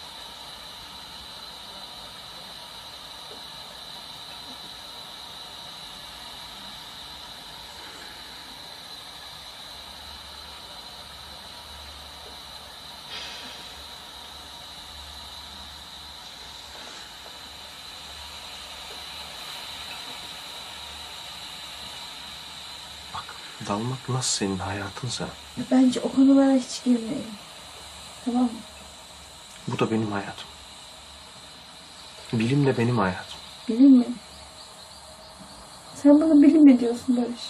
Speaker 13: Dalmak nasıl senin hayatınsa
Speaker 3: Bence o konulara hiç girmeyelim. Tamam mı?
Speaker 13: bu da benim hayatım. Bilim de benim hayatım.
Speaker 3: Bilim mi? Sen bana bilim mi diyorsun Barış?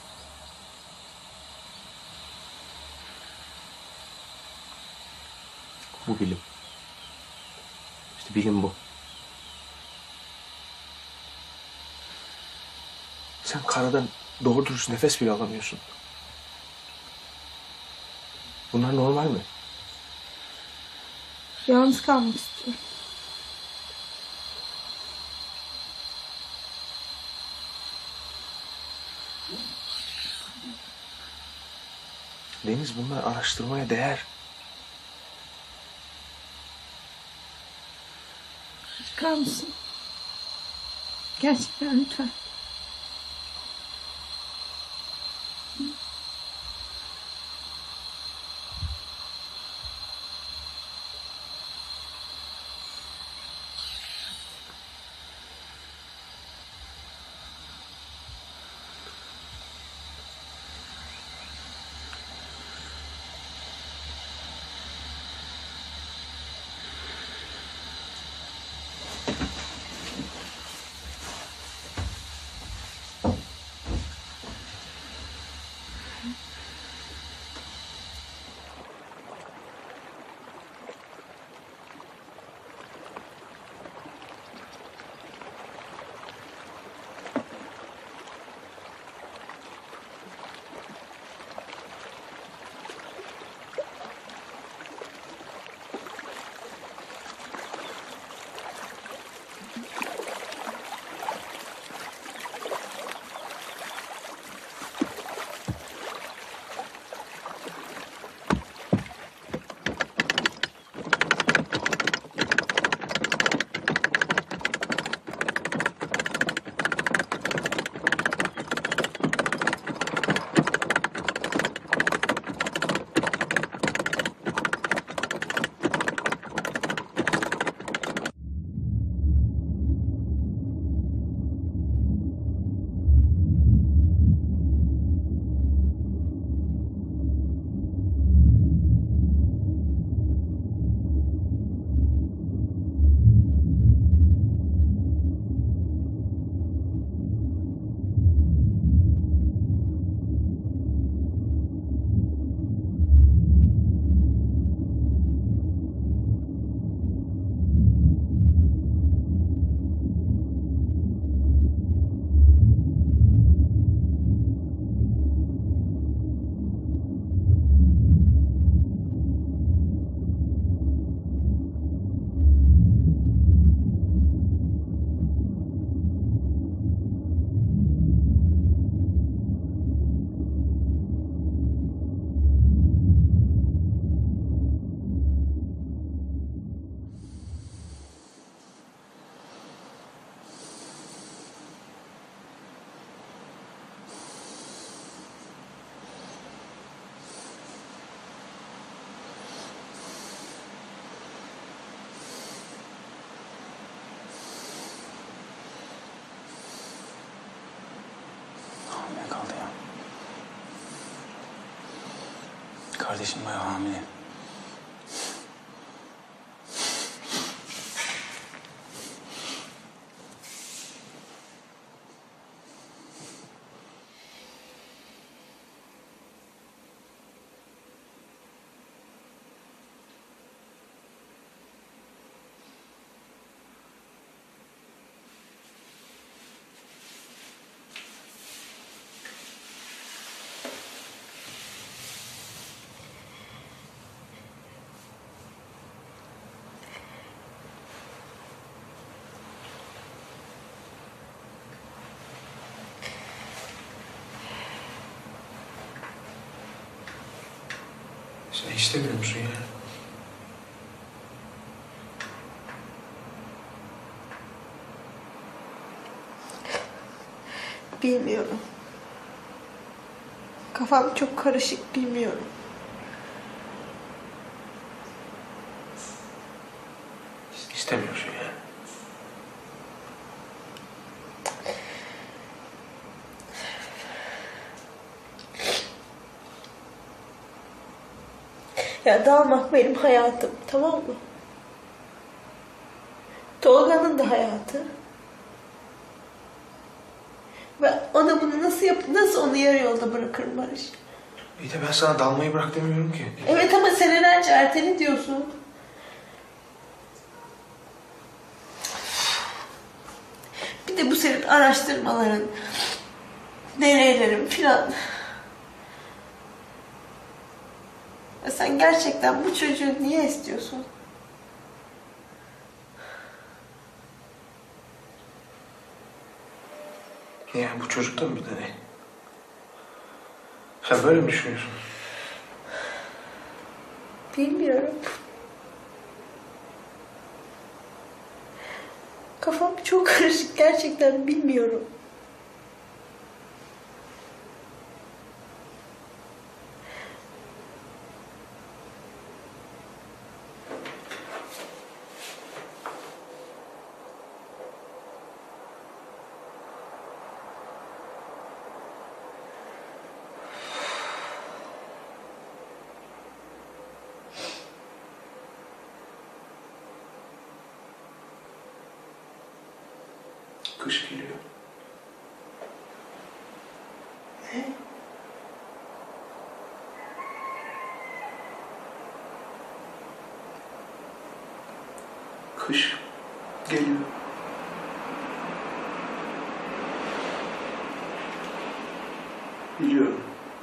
Speaker 13: Bu bilim. İşte bilim bu. Sen karadan doğru dürüst nefes bile alamıyorsun. Bunlar normal mi?
Speaker 3: Yalnız kalmak istiyorum.
Speaker 13: Deniz, bunlar araştırmaya değer.
Speaker 3: Çıkar mısın? Gerçekten lütfen.
Speaker 14: kardeşim bayağı hamile.
Speaker 13: Sen istemiyor musun ya?
Speaker 16: Bilmiyorum. Kafam çok karışık, bilmiyorum.
Speaker 13: İstemiyorsun ya.
Speaker 16: Ya dalmak benim hayatım, tamam mı? Tolga'nın da hayatı. Ve ona bunu nasıl yap, nasıl onu yarı yolda bırakırım Barış?
Speaker 13: İyi de ben sana dalmayı bırak demiyorum ki.
Speaker 16: Evet ama senelerce ertele diyorsun. Bir de bu senin araştırmaların, deneylerin filan. Ya sen gerçekten bu çocuğu niye istiyorsun?
Speaker 13: Yani bu çocuk da mı bir deney? Sen böyle mi düşünüyorsun?
Speaker 16: Bilmiyorum. Kafam çok karışık, gerçekten bilmiyorum.
Speaker 13: Kış geliyor.
Speaker 16: Ne?
Speaker 13: Kış geliyor. Biliyorum.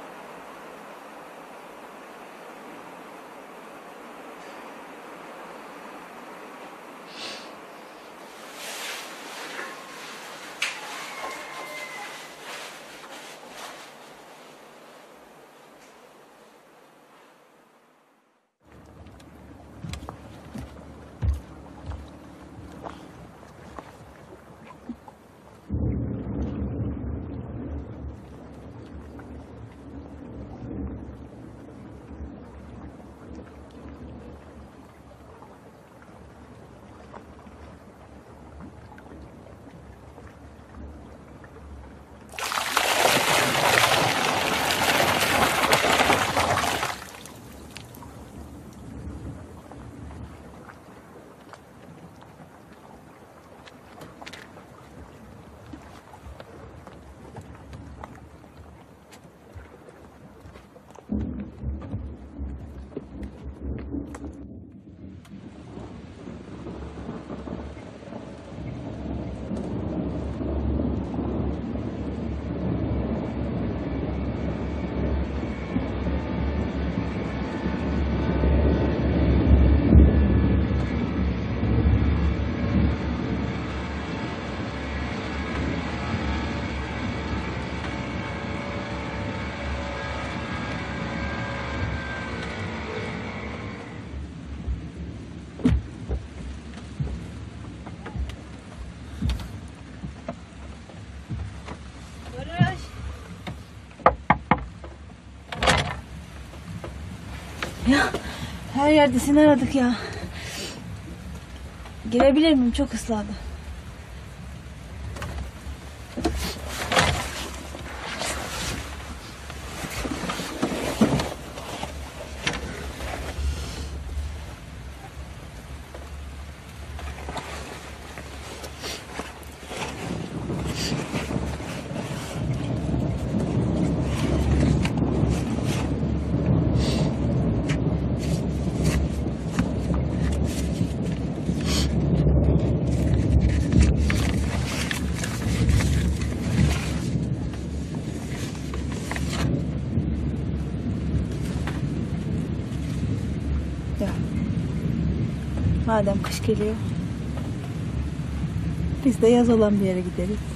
Speaker 17: Ya her yerde seni aradık ya. Girebilir miyim? Çok ısladı. Madem kış geliyor. Biz de yaz olan bir yere gideriz.